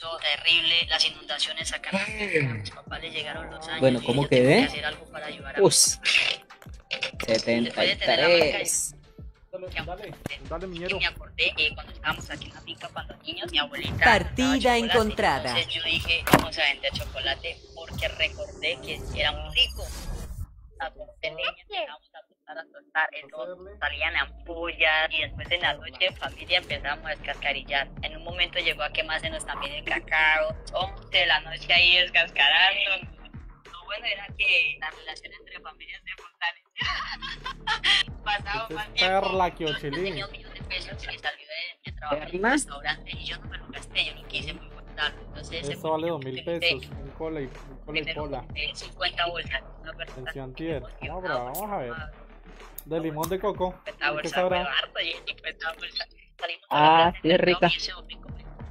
Todo terrible, las inundaciones acá en la finca. A mis papás les llegaron los años Bueno, y ¿cómo yo tengo que quedé? hacer algo para ayudar a mi Ush, después de tener la marca de 73. Dale, miñero. me acordé cuando estábamos aquí en la finca cuando niños, mi abuelita Partida daba chocolate. encontrada. Entonces yo dije, vamos a vender chocolate porque recordé que era muy rico. A corté leña, empezamos a soltar, eso salían ampollas y después en la noche en familia empezamos a descascarillar. En un momento llegó a quemársenos también el cacao, 11 de la noche ahí descascarando. Lo bueno era que la relación entre familias se fortalecía. Pasaba Este más es tiempo. perla que Yo ochilín. tenía 1.000.000 de pesos que salió de trabajar en un ¿Perla? restaurante y yo no me lo gasté, yo lo quise muy guardar. Entonces ese Esto vale fue mi 2.000 primer pesos. Un cola y primero cola. 50 bolsas. Una persona En que Ciantier. porque Vamos a una probar, vamos a ver. bolsa, De limón de coco. 50 ¿Y qué bolsas, sabrá? pero harto y 50 bolsas. Salimos a Ah, la plaza sí, del es mercado rica. y ese domingo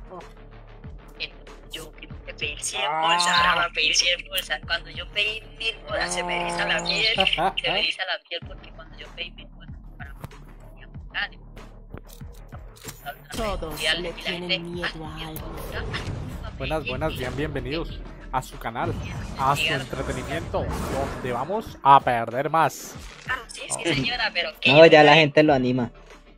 yo quiero que pedir 100 Ah. bolsas, ahora va a pedir 100 bolsas. Cuando yo pedí 1.000 bolsas se me eriza la piel, se me eriza la piel porque cuando yo pedí 1.000 bolsas para Todos le tienen miedo a algo. Buenas, buenas, bienvenidos a su canal, a su entretenimiento, donde vamos a perder más. Sí, sí, señora, pero ¿qué? No, ya la gente lo anima.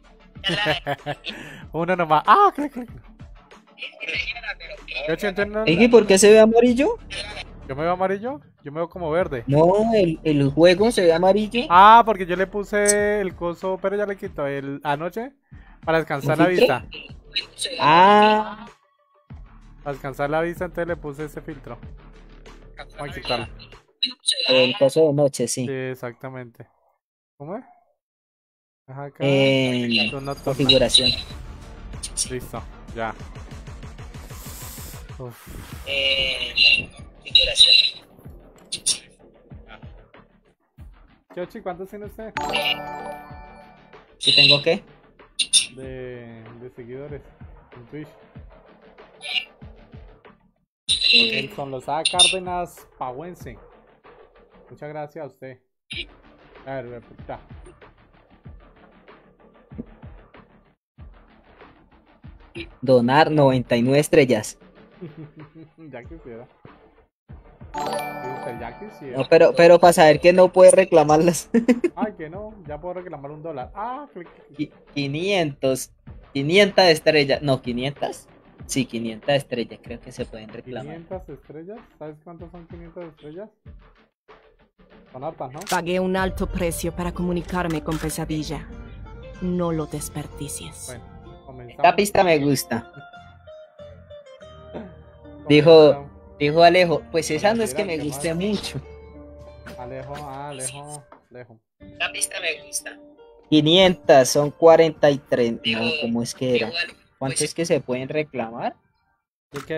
Uno nomás. Ah, ¿qué? Señora, pero ¿qué? Yo siento ¿Y por qué se ve amarillo? Yo me veo amarillo, yo me veo como verde. No, el juego se ve amarillo. Ah, porque yo le puse el coso, pero ya le quito el anoche para descansar la filtro? vista. Ah, Para descansar la vista, entonces le puse ese filtro. Vamos a quitarlo. el coso de noche, sí. Sí, exactamente. ¿Cómo es? Ajá, acá. En Luz nocturna. configuración. Listo, ya. Uf. Yoshi, ¿cuántos tiene usted ¿Sí tengo qué? de seguidores en Twitch? El Son los Cárdenas Pahuense. Muchas gracias a usted. A ver, puta. Donar 99 estrellas. Ya quisiera. Dice, ya quisiera. No, pero para saber que no puede reclamarlas. Ay, que no, ya puedo reclamar $1. Ah, 500. 500 estrellas. No, 500. Sí, 500 estrellas. Creo que se pueden reclamar. 500 estrellas. ¿Sabes cuántas son 500 estrellas? Son hartas, ¿no? Pagué un alto precio para comunicarme con Pesadilla. No lo desperdicies. Bueno, comenzamos. Esta pista me gusta. Comenzamos. Dijo Alejo, pues esa Hola, no es que mira, me ¿qué guste más? mucho. Alejo. La pista me gusta. 500 son 43. No, Dijo- ¿cómo es que era? dijo algo, ¿Cuántos pues, es que se pueden reclamar? ¿Y qué?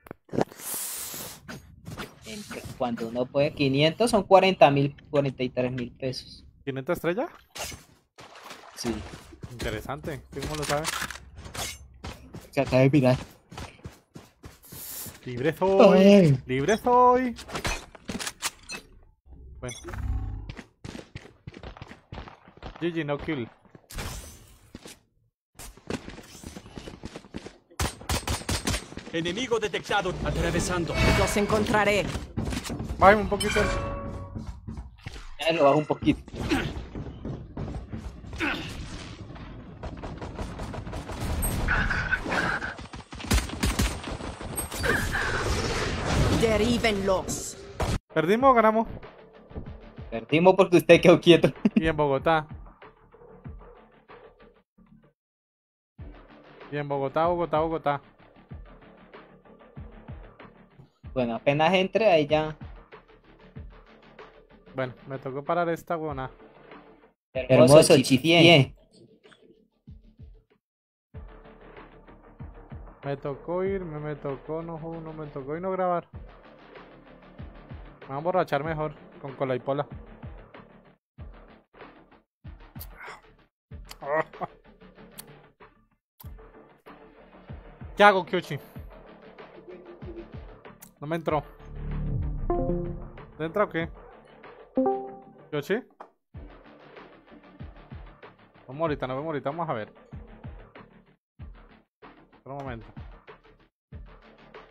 Cuando uno puede, 500 son 40.000, 43.000 pesos. ¿500 estrellas? Sí, Interesante. ¿Tú cómo lo sabes? se acaba de mirar. Libre soy. Ay. Libre soy. Bueno. GG, no kill. Enemigo detectado. Atravesando. Los encontraré. Bájame un poquito. Ya lo bajo un poquito. Derívenlos. ¿Perdimos o ganamos? Perdimos porque usted quedó quieto. Y en Bogotá. Y en Bogotá. Bueno, apenas entre ahí ya. Bueno, me tocó parar esta buena. Hermoso chifié. Me tocó irme, me tocó no me tocó y no grabar. Me voy a emborrachar mejor con cola y pola. ¿Qué hago, Kyoshi? No me entró. ¿Te entra o qué? ¿Kyoshi? Vamos ahorita, vamos a ver. Espera un momento.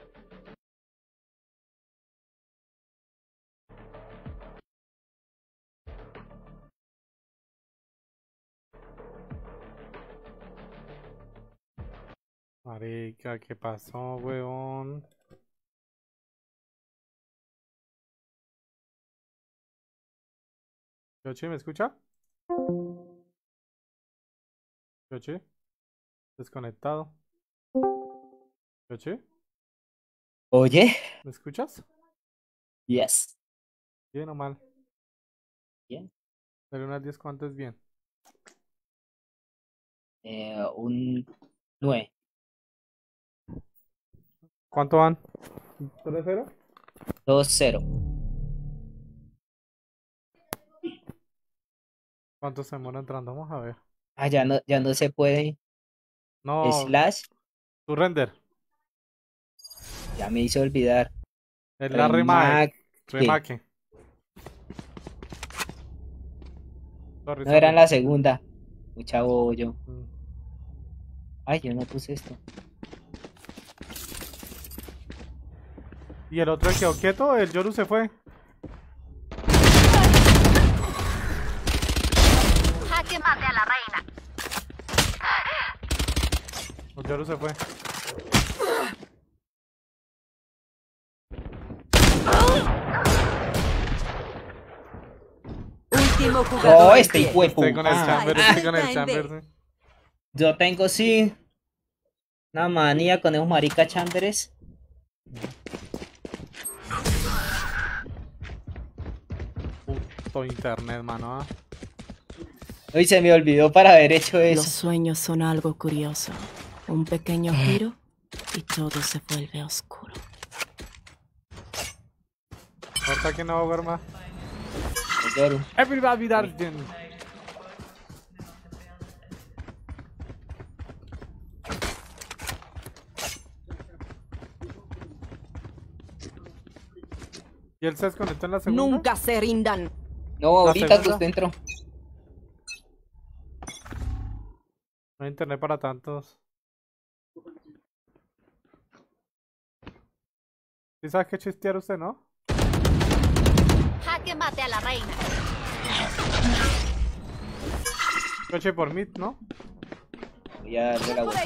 Marica, ¿qué pasó, weón? Yoshi, ¿me escucha? Yoshi, desconectado. Yoshi, Oye, ¿me escuchas? yes. Bien o mal. Bien. Pero unas 10, ¿cuánto es bien? Un 9. ¿Cuánto van? ¿3-0? 2-0. ¿Cuánto se demora entrando? Vamos a ver. Ah, ya no se puede. No, Slash, tu render. ya me hizo olvidar. Es la remake. Remake. Sorry, No era sorry. la segunda. Mucha bollo. Mm. Ay, yo no puse esto. Y el otro quedó quieto, el Yoru se fue. Jaque mate a la reina. El Yoru se fue. Último No, jugador. este hijo de Estoy con el puta. chamber, estoy con el chamber. Sí. Yo tengo sí una manía con esos marica chamberes. Puto internet, mano. ¿Ah? Hoy se me olvidó para haber hecho Los eso. sueños son algo curioso. Un pequeño giro y todo se vuelve oscuro. Ahorita que no va a jugar más. Yoru. Everybody Darjen. ¿Y él se desconectó en la segunda? Nunca se rindan. No, ahorita que segunda. usted entró. No hay internet para tantos. ¿Sí sabes qué chistear usted, no? Jaque mate a la reina. Coche por mid, ¿no? Voy a darle la vuelta.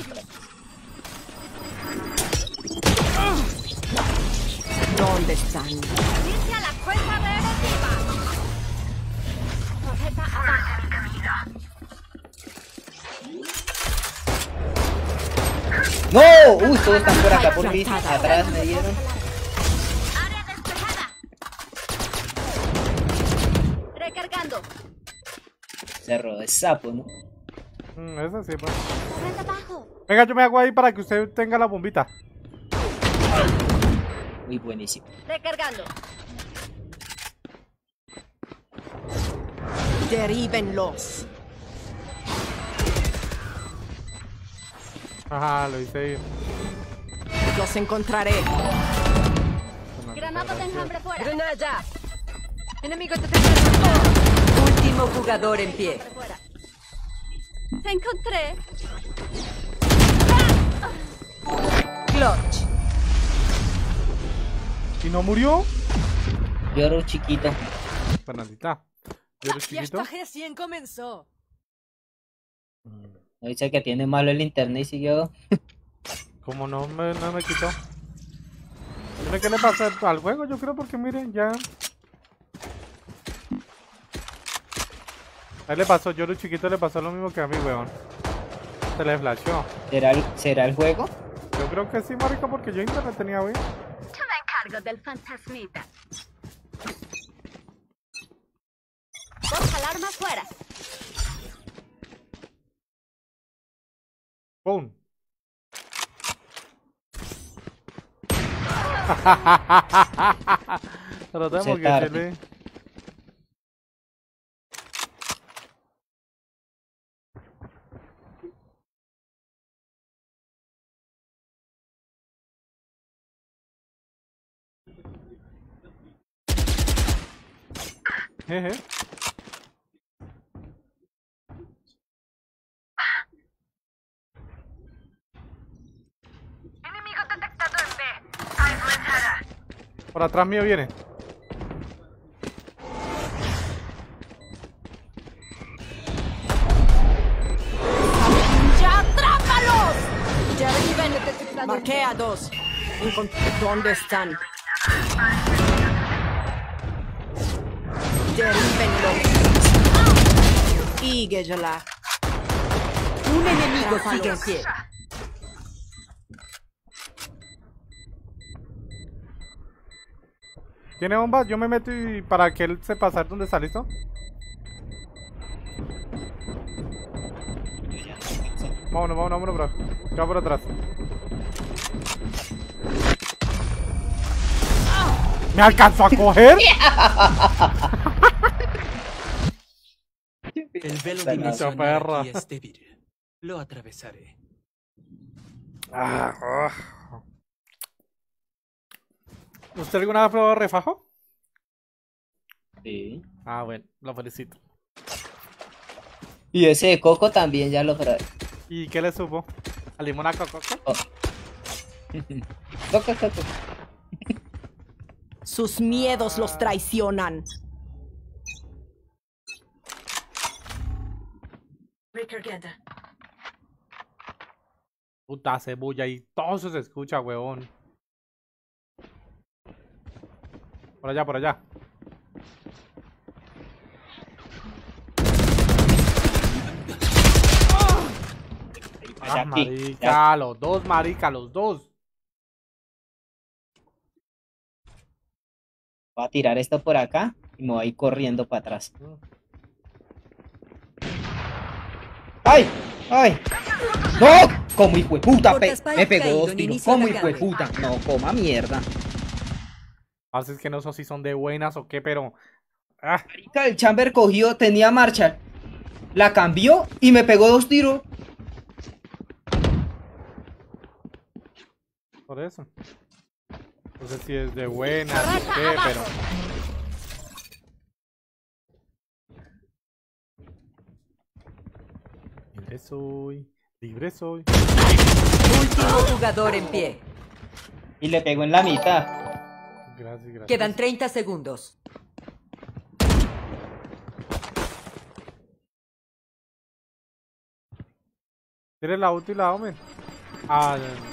¿Dónde están? Inicia la cuenta regresiva. Torreta abajo. ¡No! Uy, todos están por acá por mí. Atrás me dieron. Área despejada. Recargando. Cerro de sapo, ¿no? Eso sí, pues. Torreta abajo. Venga, yo me hago ahí para que usted tenga la bombita. Muy buenísimo. Recargando. Derríbenlos. Ajá, lo hice ahí. Los encontraré. Granada de enjambre fuera. Granada. Enemigo detectado. Último jugador en pie. Fuera. Te encontré. Clutch. ¿Y no murió? Yoru chiquito. Fernandita. ¿Yo eres chiquito? recién comenzó. No dice que tiene malo el internet y siguió. Como no me quitó. ¿Qué le pasa al juego? Yo creo porque miren, ya. A él le pasó, yo lo chiquito le pasó lo mismo que a mí, weón. Se le flasheó. ¿Será el juego? Yo creo que sí, marica, porque yo internet tenía, güey. Yo me encargo del fantasmita. Dos alarmas fuera. ¡Pum! Tratemos Se que tarde. se le... Jeje. Enemigo detectado en B. Por atrás mío viene. ¡Ya atrápalos! Derríbenlos. aliados. ¿Dónde están? Derríbenlo. Ígueyala. Un enemigo sigue en pie. ¿Tiene bombas? Yo me meto y para que él se pasar donde está, ¿listo? Vámonos, vámonos, bro. Ya por atrás. ¿Me alcanzó a coger? El velo Mucha dimensional perra. aquí es débil. Lo atravesaré. ¿Usted alguna vez probó refajo? Sí. Ah, bueno, lo felicito. Y ese de coco también ya lo probé. ¿Y qué le supo? ¿A limón a coco? Coco, coco. Sus miedos los traicionan. Puta cebolla y todo eso se escucha, huevón. Por allá, por allá. Ah, Aquí, marica, los dos, marica, los dos. Voy a tirar esto por acá y me voy a ir corriendo para atrás. ¡Ay! ¡Ay! ¡No! Como hijo de puta, me pegó dos tiros. Como hijo de puta. No, coma mierda. Así es que no sé si son de buenas o qué, pero... Ah, Marica, el Chamber cogió, tenía marcha. La cambió y me pegó dos tiros. por eso. No sé si es de buenas o qué, pero... Libre soy, libre soy. Último jugador en pie. Y le pegó en la mitad. Gracias, gracias. Quedan 30 segundos. ¿Tienes la ulti y la Omen? Ah, ya, ya.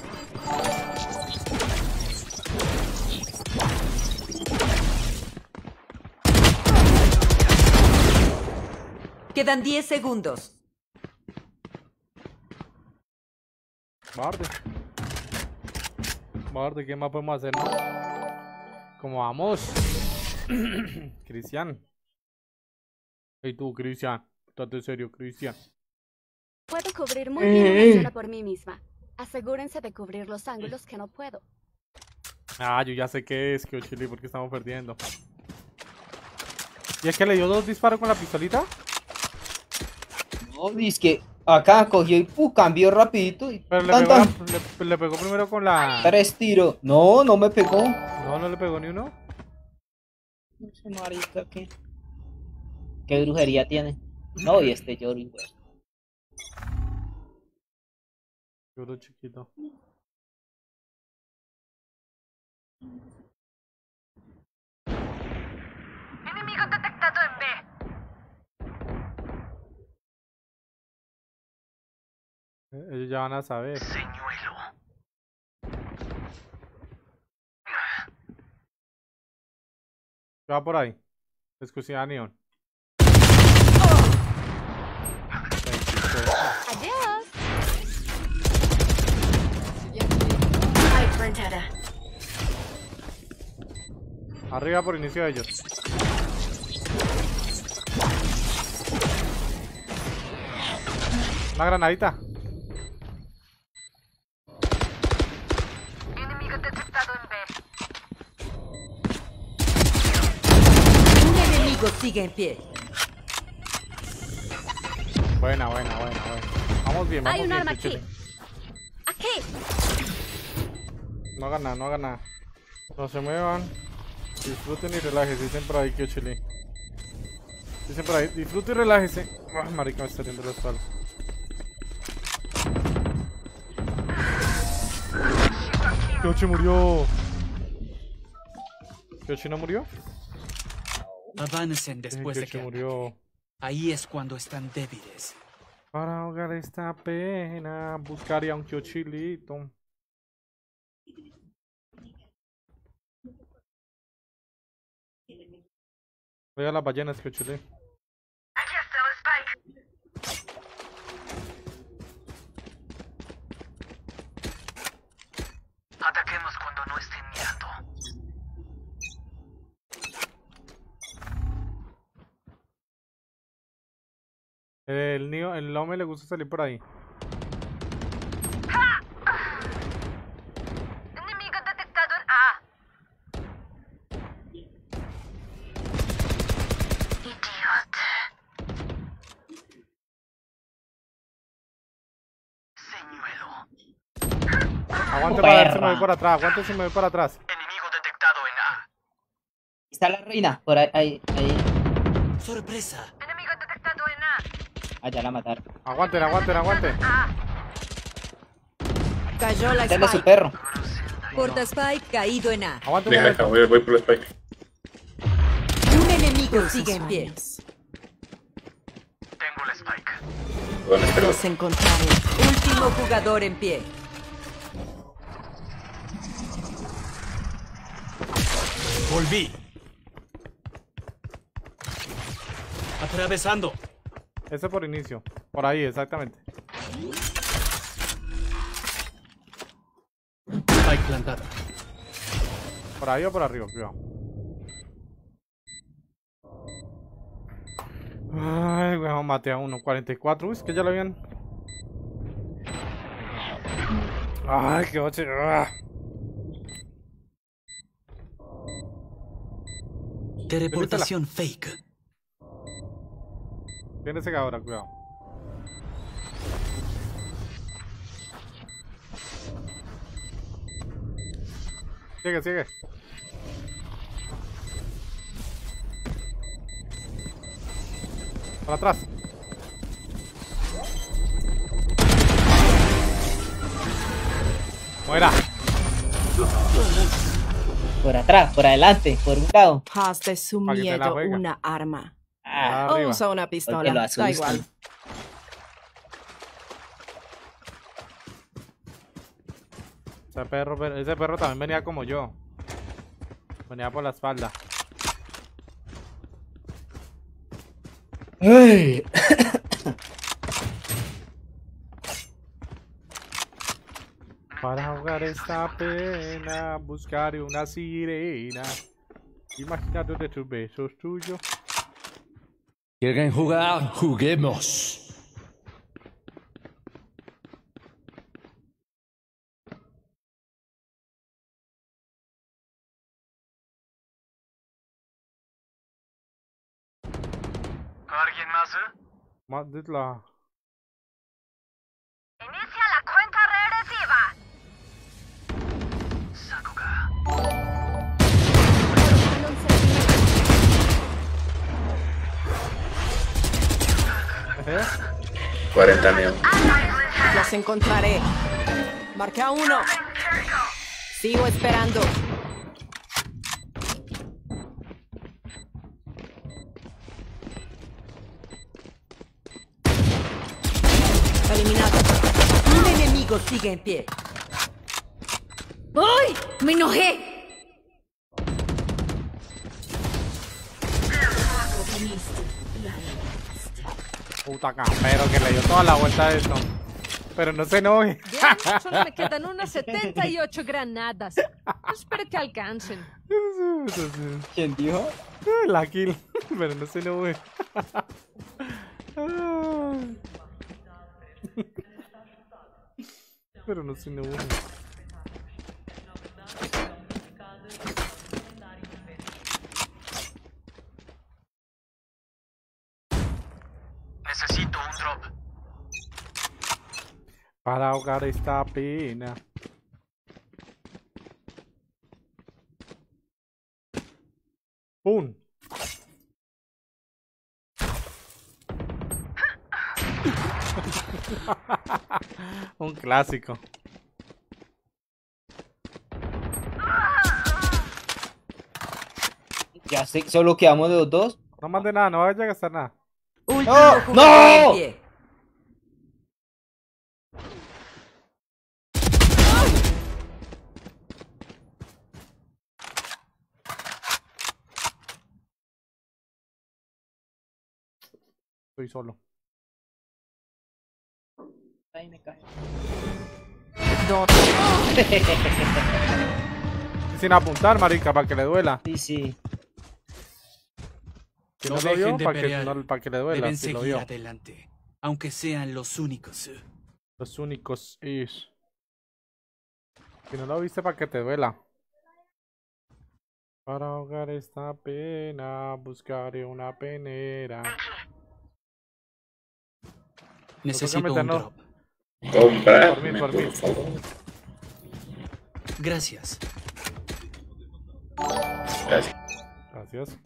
Quedan 10 segundos. Barde. Barde, ¿qué más podemos hacer, no? ¿Cómo vamos? Cristian. ¿Y tú, Cristian? Estate serio, Cristian. Puedo cubrir muy bien una zona por mí misma. Asegúrense de cubrir los ángulos que no puedo. Ah, yo ya sé qué es, que Chile, porque estamos perdiendo. ¿Y es que le dio 2 disparos con la pistolita? No, es que acá cogió y cambió rapidito. Y Pero tan, tan. le pegó primero con la... 3 tiros. No, no me pegó. No, no le pegó ni uno. No sé, marica, ¿qué brujería tiene? No, y este Yori, güey. Lloro chiquito. Enemigo detectado en B. Ellos ya van a saber. ¿Qué va por ahí? Exclusiva Neon. Adiós. Arriba por inicio de ellos. Una granadita. Enemigo detectado en B. Un enemigo sigue en pie. Buena, buena, buena, buena. Vamos bien, vamos Hay un bien, arma aquí. Pichele. Aquí. No hagan nada, no hagan nada. No se muevan. Disfruten y relájense. Dicen por ahí, Chile. Dicen por ahí, disfruten y relájense. Ah, marica, me está riendo la espalda. Kyoshi murió. ¿Kyoshi no murió? Avancen después de Kyoshi que... murió. Ahí es cuando están débiles. Para ahogar esta pena, buscaría un Kyoshilito. Voy a las ballenas que chulé. Ataquemos cuando no estén mirando. El Lome le gusta salir por ahí. Enemigo detectado en A. Idiota. Señuelo. Aguante para ver si me voy por atrás. Aguante si me voy por atrás. Enemigo detectado en A. Está la reina, por ahí, ahí. ¡Sorpresa! Enemigo detectado en A. Ah, ya la mataron. Aguanten, aguanten, aguanten. Cayó la Denle su Spike. perro. Porta Spike caído en A. Aguanten un Deja acá, momento. voy por la spike. Un enemigo sigue en pie. Tengo la spike. ¿Dónde está? Los encontraré. Último jugador en pie. ¡Volví! ¡Atravesando! Ese por inicio. Por ahí, exactamente. Spike plantada. Por ahí o por arriba, cuidado. Ay, weón, maté a uno. 44. Uy, es que ya lo habían. Ay, qué boche. De reputación fake. Viene ese ahora, cuidado. Sigue, sigue. Para atrás. Muera. Por atrás, por adelante, por un lado. Haz de su Pa' que te la miedo juega. una arma. Ah, O Arriba. usa una porque pistola. lo Da asustan. igual. Ese perro también venía como yo. Venía por la espalda. Ay. Para ahogar esta pena, buscaré una sirena. Imagínate de tus besos tuyos. ¿Quieren jugar? Juguemos. ¿Alguien más? Maldita. Inicia la cuenta regresiva. Sakuga. ¿Eh? 40 neo. Los encontraré. Marca uno. Sigo esperando. Eliminado. Un enemigo sigue en pie. ¡Ay! ¡Me enojé! Puta campero que le dio toda la vuelta a esto. Pero no se enoje. Bien, solo me quedan unas 78 granadas. Espero que alcancen. ¿Quién dijo? La kill. Pero no se enoje. Pero no se enoje. Necesito un drop. Para ahogar esta pena. ¡Pum! Un clásico. Ya sé, solo quedamos de los dos. No mande nada, no vaya a gastar nada. Último ¡No! jugador en ¡No! pie. Estoy solo. Ahí me cae. Sin apuntar, marica, para que le duela. Sí, sí. Si No no lo vio, dejen de para que, pelear. no, para que le duela. Deben Si lo seguir vio. adelante, aunque sean los únicos. Los únicos is. Si no lo viste, para que te duela. Para ahogar esta pena, buscaré una penera. Necesito un meternos. drop. Comprarme, Por mí. por favor. Gracias. Gracias. Gracias.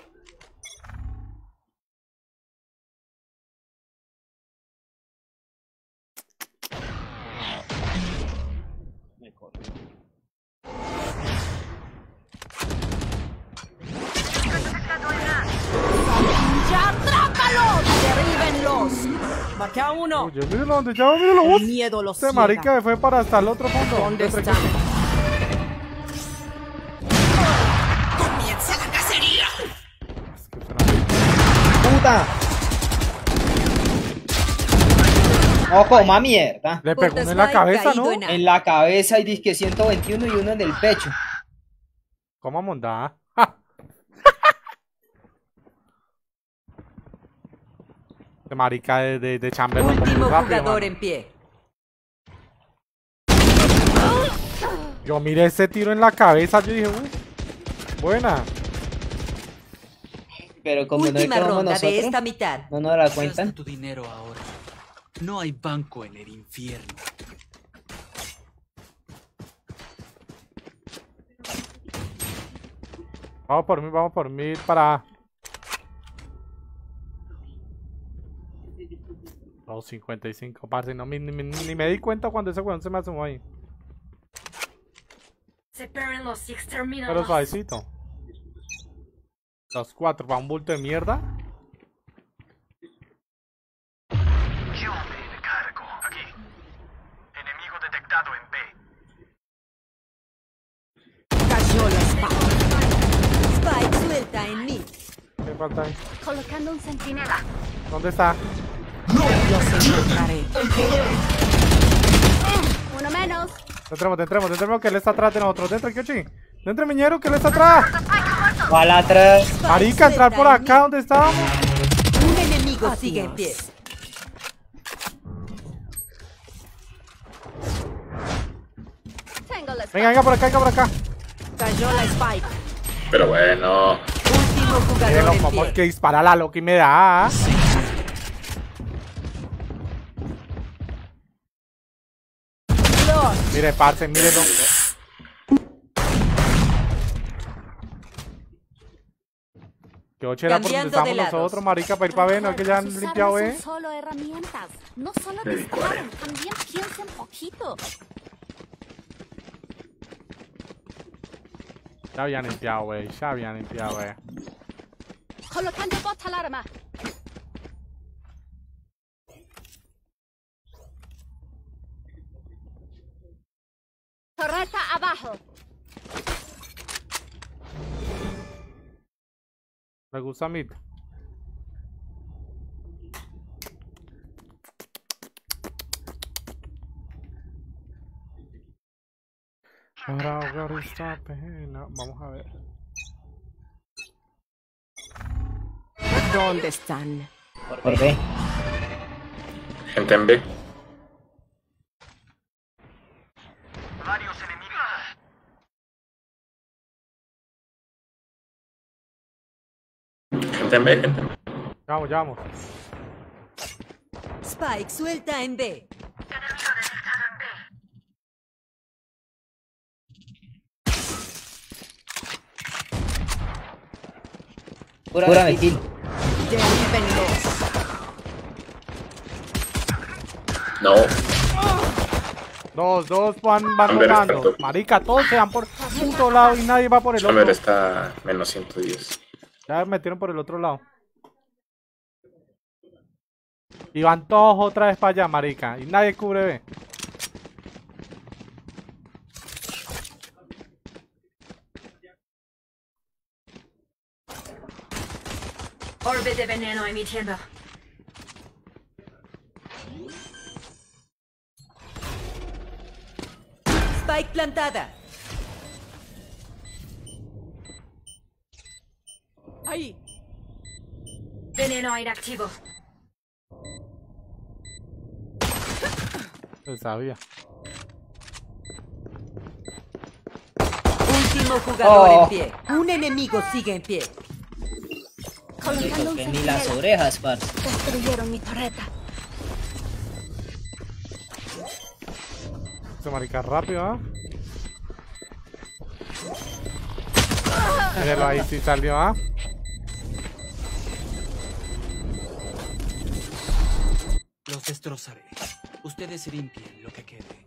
¡Ya atrápalos! ¡Derríbenlos! Marqué a uno. Oye, míralo donde ya, míralo vos. El miedo los Este ciega. marica fue para hasta el otro fondo. ¿Dónde Entre- están? ¡Comienza la cacería! Es que suena- ¡Puta! No, coma mierda. Le pegó uno en la cabeza, ¿no? En la cabeza y disque 121 y uno en el pecho. Coma mondada. Este marica de Chamberlain. Último rápido, jugador mano. en pie. Yo miré ese tiro en la cabeza, yo dije, buena. Pero como no Última quedamos ronda de nosotros, esta mitad. no nos la Gasta cuentan. tu dinero ahora. No hay banco en el infierno. Vamos por mí para A. 2.55, parce, no, ni me di cuenta cuando ese weón se me asomó ahí. Separen los Pero exterminados. suavecito. Los 4 para un bulto de mierda. Yo me encargo. Aquí. Enemigo detectado en B. Cayó la espada. Spike suelta en mí. ¿Qué falta ahí? Colocando un centinela. ¿Dónde está? Los encontraré. Uno menos. Entremos, que él está atrás de nosotros. Dentro, Kyochi. Dentro, miñero, que él está atrás. ¿Cuál atrás? Spike Marica, entrar por suelta en acá, ¿dónde estábamos? mí. Un enemigo sigue en pie. Tengo la Venga, por acá. Cayó la Spike. Pero bueno. Último jugador Pero en como pie. el que dispara la Loki me da. Los. Mire, parce, mírenlo. Que 8 era por donde Cambiando de estamos lados. nosotros, marica, para ir para B, no es que ya han Sus limpiado armas B. son solo herramientas. No solo Me di disparen, también piensen poquito. Ya habían limpiado, güey. Colocando bot alarma. Torreta abajo. Me gusta mid. Para ahogar esta pena. Vamos a ver. ¿Dónde están? Por B. Gente en B. Varios enemigos. Gente en B, gente en B. Vamos. Spike suelta en B. Pura de kill. Derríbenlos. No. Dos van Chamber está jugando. top. Marica, todos se van por punto lado y nadie va por el Chamber otro. está menos 110. Ya metieron por el otro lado. Y van todos otra vez para allá, marica. Y nadie cubre B. Orbe de veneno emitiendo. Spike plantada. Ahí. Veneno aire activo. Se sabía. Último jugador en pie. Un enemigo sigue en pie. Colocando un Que ni las centinela. orejas, parce. Destruyeron mi torreta. Este marica rápido, ¿ah? Míralo ahí, sí salió, ¿ah? Los destrozaré. Ustedes limpien lo que quede.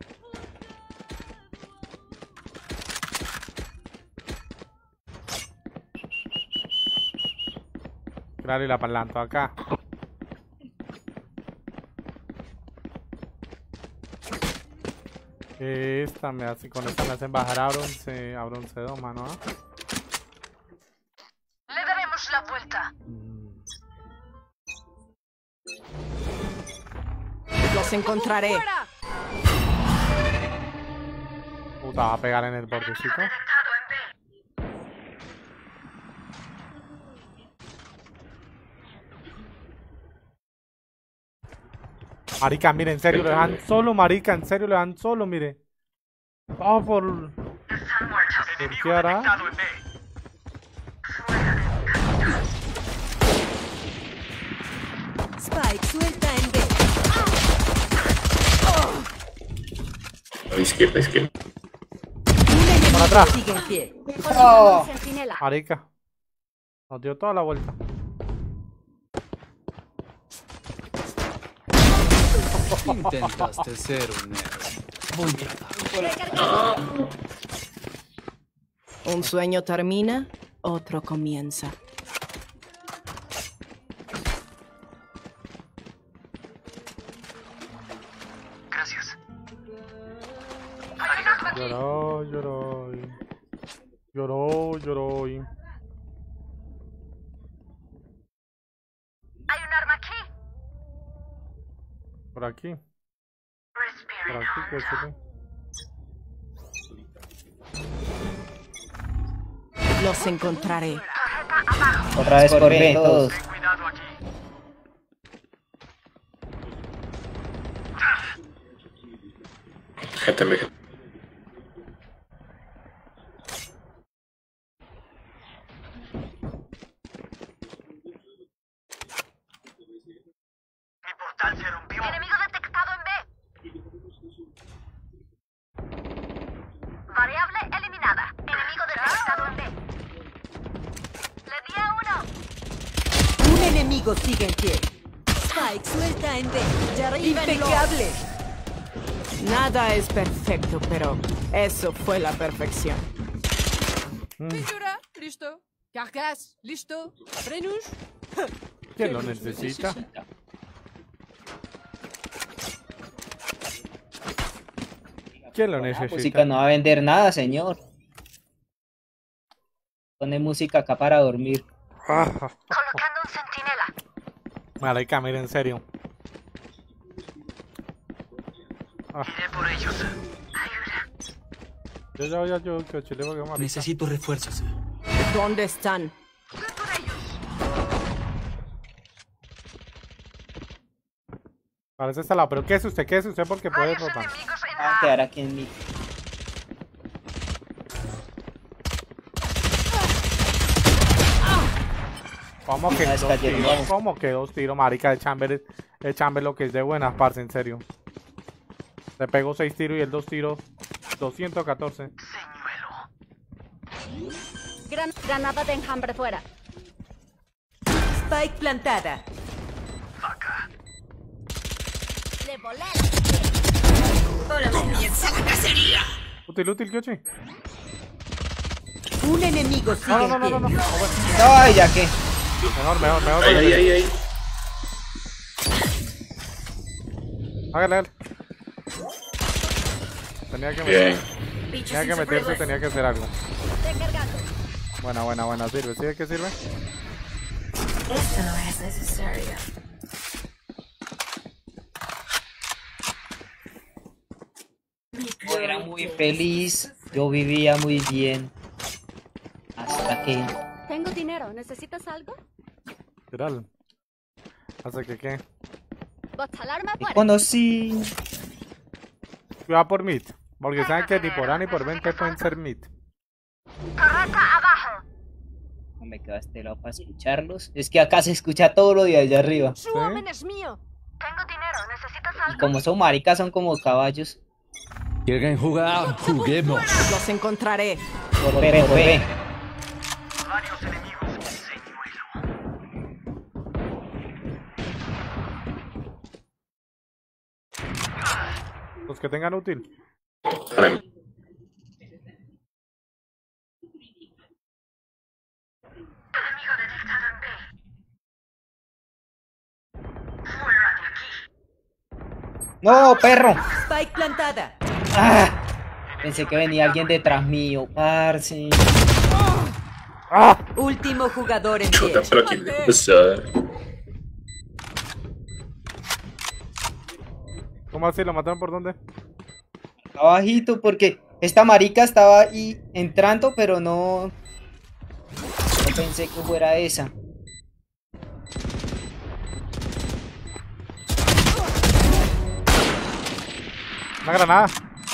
Claro, y la palanto acá. Esta me hace, con esta me hacen bajar a bronce 2, mano, ¿ah? Le daremos la vuelta. Los encontraré. ¡Fuera! Puta, va a pegar en el bordecito. Marica, mire, en serio, lo dejan solo, marica, en serio, lo dejan solo, mire. Vamos por... ¿Por qué hará? Spike suelta en B. A la izquierda, izquierda. Un enemigo Por atrás. sigue en pie. Colocando un centinela. Marica. Nos dio toda la vuelta. Intentaste ser un héroe. Buen trabajo. Un sueño termina, otro comienza. Gracias. Lloró, lloró. Lloró, lloró. Hay un arma aquí. Por aquí. Por aquí, que chile. Los encontraré. Otra vez por B, todos. Ten cuidado aquí. Gente en B. Mi portal se rompió. Enemigo detectado en B. Variable eliminada. Enemigo detectado en B. Le di a uno. Un enemigo sigue en pie. Spike suelta en B. Impecable. Nada es perfecto, pero eso fue la perfección. Pintura, listo. Cargas, listo. Frenos. ¿Quién lo necesita? ¿Quién lo La música necesita? no va a vender nada, señor. Pone música acá para dormir. Colocando un centinela. Marica, mire, en serio. Iré por ellos. Yo, que chile, porque marica. Necesito refuerzos. ¿Dónde están? Parece este lado, pero ¿qué es usted? ¿Qué es usted? Porque puede rotar. Va a quedar aquí en mi. ¿Cómo que Ah, es dos cayendo, tiros? vamos. ¿Cómo que dos tiros, marica? El Chamber lo que es de buenas, parce, en serio. Le pegó 6 tiros y el 2 tiros 214. Granada de enjambre fuera. Spike plantada. Le volé. Útil, Kyochi. Un enemigo sigue en pie. No. Ay, ya que. Mejor. Ahí. Hágale. Tenía que meterse, tenía que hacer algo. Recargando. Buena. ¿Sirve? ¿Sí? ¿Qué sirve? Esto no es necesario. Era muy muy feliz. Yo vivía muy bien. Hasta que... Tengo dinero. ¿Necesitas algo? Literal. ¿Hasta que qué? Te conocí. Cuidado por mid. Porque saben que ni por A ni por B pueden ser mid. No me quedo a este lado para escucharlos. Es que acá se escucha todo lo de allá arriba. Su hombre es mío. Tengo dinero, ¿necesitas Y algo? como son maricas, son como caballos. ¿Quieren jugar? Juguemos. Los encontraré. Por B, por B. Varios enemigos, señuelo. Los que tengan útil. Vale. Enemigo detectado en B. Fuera de aquí. ¡No, perro! Spike plantada. ¡Ah! Pensé que venía alguien detrás mío, parce. Último jugador en Chuta, pie. pero ¿qué le pasa? ¿Cómo así? ¿Lo mataron por dónde? Abajito, porque esta marica estaba ahí entrando, pero no pensé que fuera esa. Una granada.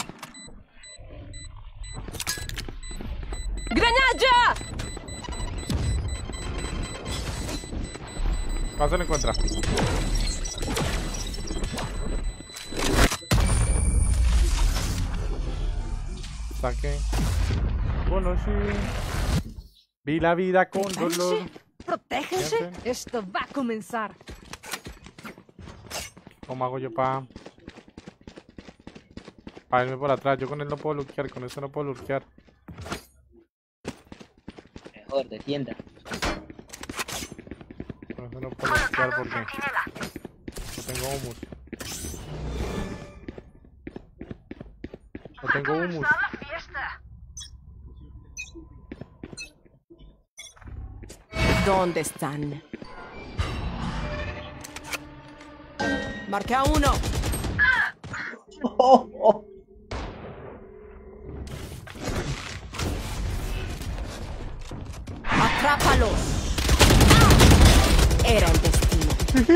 ¡Granada! ¿Cuál se lo encuentra? Saque. Bueno, sí. Vi la vida con dolor. Protéjense. Fíjense. Esto va a comenzar. ¿Cómo hago yo para irme por atrás? Yo con él no puedo lurkear, con eso no puedo lurkear. Mejor, defienda. Con eso no puedo lurkear porque no tengo humus. No tengo humus. ¿Dónde están? Marqué a uno. Oh, oh. ¡Atrápalos! Era el destino.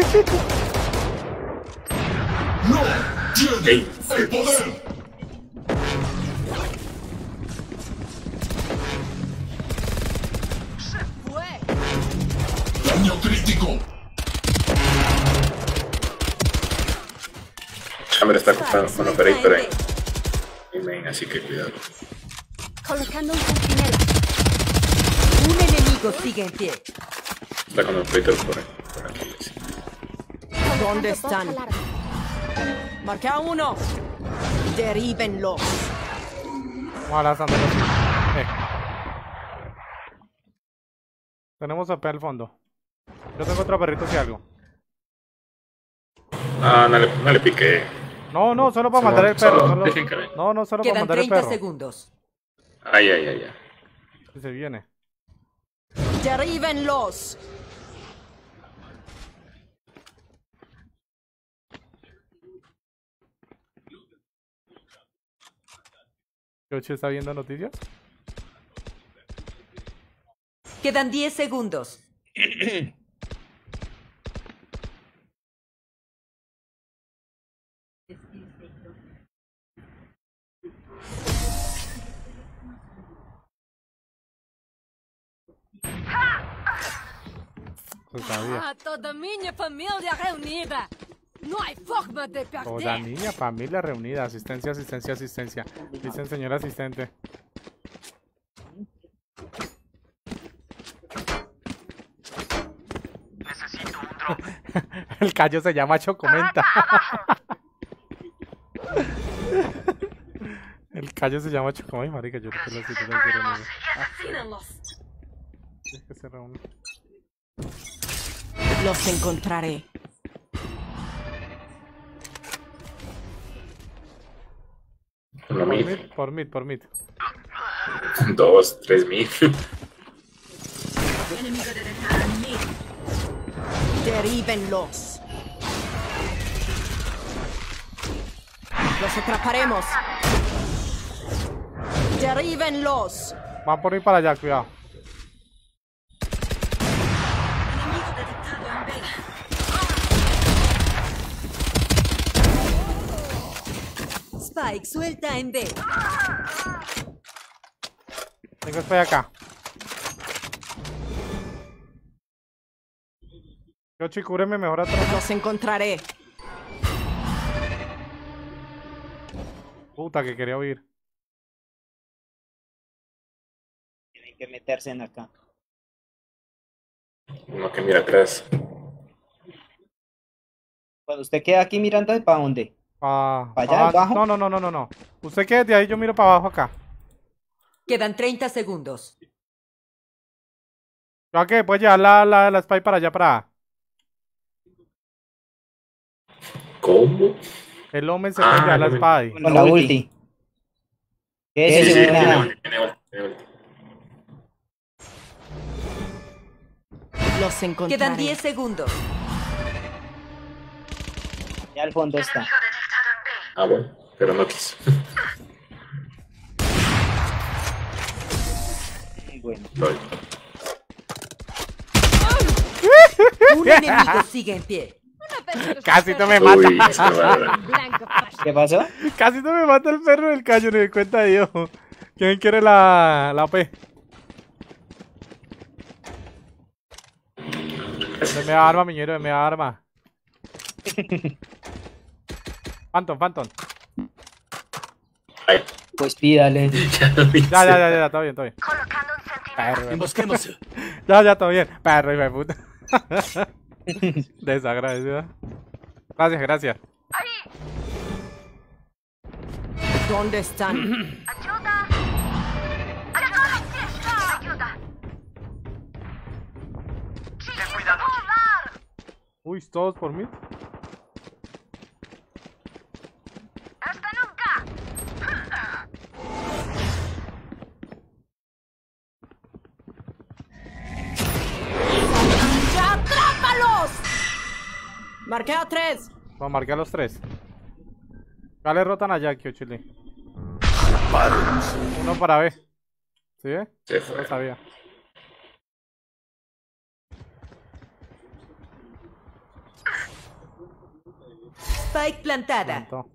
Ey, Daño crítico. Hammer está con Operator ahí. Y main, así que cuidado. Colocando un centinela. Un enemigo sigue en pie. Está con Operator por aquí. Sí. ¿Dónde están? Marqué a uno. Derríbenlos. Vamos a la Sandra. Tenemos AP al fondo. Yo tengo otro perrito si algo. Ah, no le piqué. No, no, solo para mandar el perro. Solo... dejen caer. No, no, solo para Quedan mandar el 30 perro. segundos. Ay, ay, ay, ay. Si se viene. Derríbenlos. ¿Yoshi está viendo noticias? Quedan 10 segundos. Pues sabía. Ah, toda minha família reunida. No hay forma de perder. Toda niña, familia reunida. Asistencia, asistencia, asistencia. Dicen señor asistente. Necesito un drop. El callo se llama Chocomenta. El callo se llama Chocomenta. Ay, marica, yo creo que lo quiero Asesínenlos. Es que se reúne. Los encontraré. Uno Por mid. mid, por mid, por mid. 2, 3 mid. Derríbenlos. Los atraparemos. Derríbenlos. Van por ir para allá, cuidado. Spike suelta en B. Tengo spray acá. Yoshi, cúbreme mejor atrás. Los encontraré. Puta, que quería huir. Tienen que meterse en acá. Uno que mira atrás. Cuando usted queda aquí mirando, ¿para dónde? ¿Para allá abajo? No. Usted quede de ahí, yo miro para abajo acá. Quedan 30 segundos. ¿Ya qué? ¿Puedes llevar la spy para allá para? ¿Cómo? El Omen se puede llevar la spy. Con la ulti. ¿Qué es eso? Tiene ulti. Los encontraré. Quedan 10 segundos. Ya al fondo está. Ah, bueno, pero no quiso. Bueno. Lol. Un enemigo sigue en pie. Casi no me mata. Uy, se va. ¿Qué pasó? Casi no me mata el perro del caño, ni me cuenta de Dios. ¿Quién quiere la AP? Me da arma, miñero, me da arma. Phantom. Ay, Pues pídale. ya lo hice. Ya, todo bien. Colocando un centinela. Perro. Embosquemos. Ya, todo bien. Perro, hijo de puta. Desagradecido. Gracias. ¿Dónde están? Ayuda. Ayuda. Ten cuidado. Uy, todos por mí. Hasta nunca. ¡Ya atrápalos! Marqué a 3. Vamos a marcar a los 3. Ya le rotan a Jackie, Chile. Uno para B. ¿Sí, Se fue. No sabía. Spike plantada. Pronto.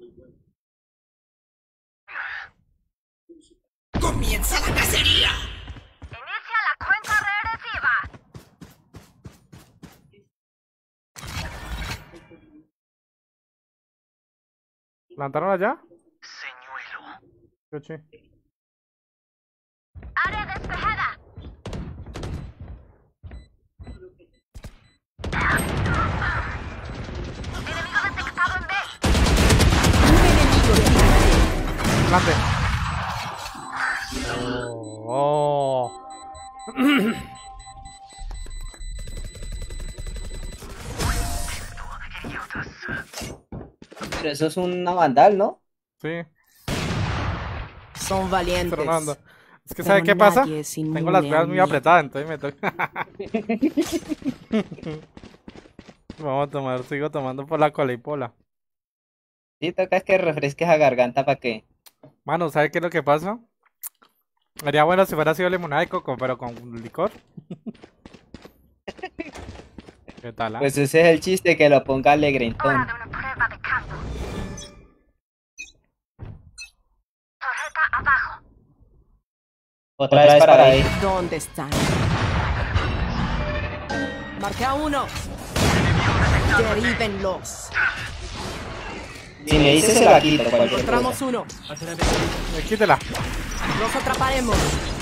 ¡Comienza la cacería! Inicia la cuenta regresiva. ¿Plantaron allá? Señuelo. Yoshi. Área despejada. Enemigo detectado en B. Un enemigo sigue en pie. Plante. Oh. Pero eso es una vandal, ¿no? Sí. Son valientes. Tronando. Es que Pero ¿sabe qué pasa? nadie es inmune Tengo las a veas muy mí. apretadas, entonces me toca. Vamos a tomar, sigo tomando por la cola y pola. Sí, toca es que refresques la garganta para que... Mano, ¿sabe qué es lo que pasa? Sería bueno si fuera sido limonada de coco, pero con licor. ¿Qué tal? Pues ese es el chiste, que lo ponga alegrentón. Hora de una prueba de campo. Torreta abajo. Otra vez para ahí. ¿Dónde están? Marqué a 1. Derríbenlos. Si me dices se la quito, cualquier Encontramos cosa. uno. Quítela. Los atraparemos.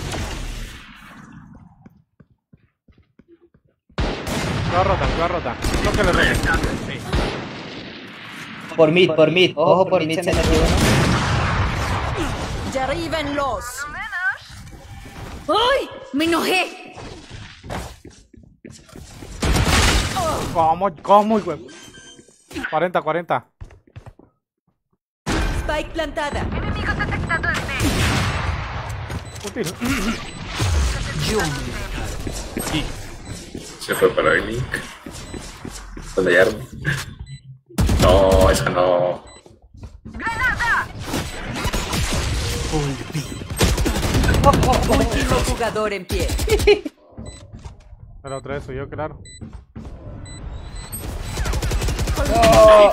Cuidado rota. No que le roten. Por mid. Ojo, por mid se metió uno. Derríbenlos. ¡Ay! ¡Me enojé! ¿Cómo, hijo? 40. Spike plantada. Enemigo detectado en B. Útil. Se fue para el link. ¿Dónde hay arma? No, esa no. ¡Granada! Último jugador en pie. Pero otra vez soy yo, claro. No.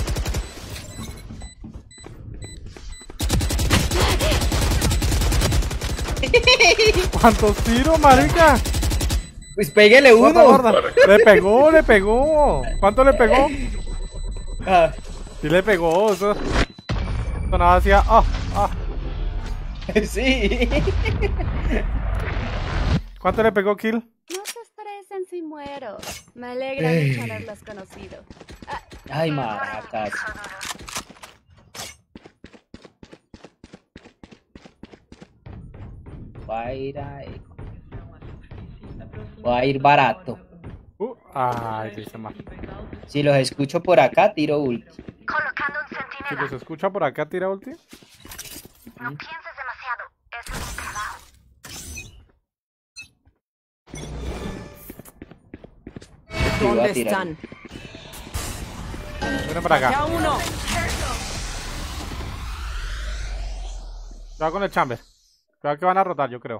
¿Cuántos tiros, marica? Pues pégale uno. Guarda. Le pegó. ¿Cuánto le pegó? Ah, Sí le pegó, eso. Sonaba así, sí. ¿Cuánto le pegó Kill? No se estresen si muero. Me alegra mucho haberlos conocido. Ay, maracas. Va a ir barato. Ay, dice mal. Si los escucho por acá, tiro ulti. Colocando un Si centinela. los escucha por acá, tira ulti. No pienses demasiado. Eso es mi trabajo. Sí, voy a ¿Dónde tirar. están? Vienen para Ya acá. uno. Cuidado con el chamber. Cuidado que van a rotar, yo creo.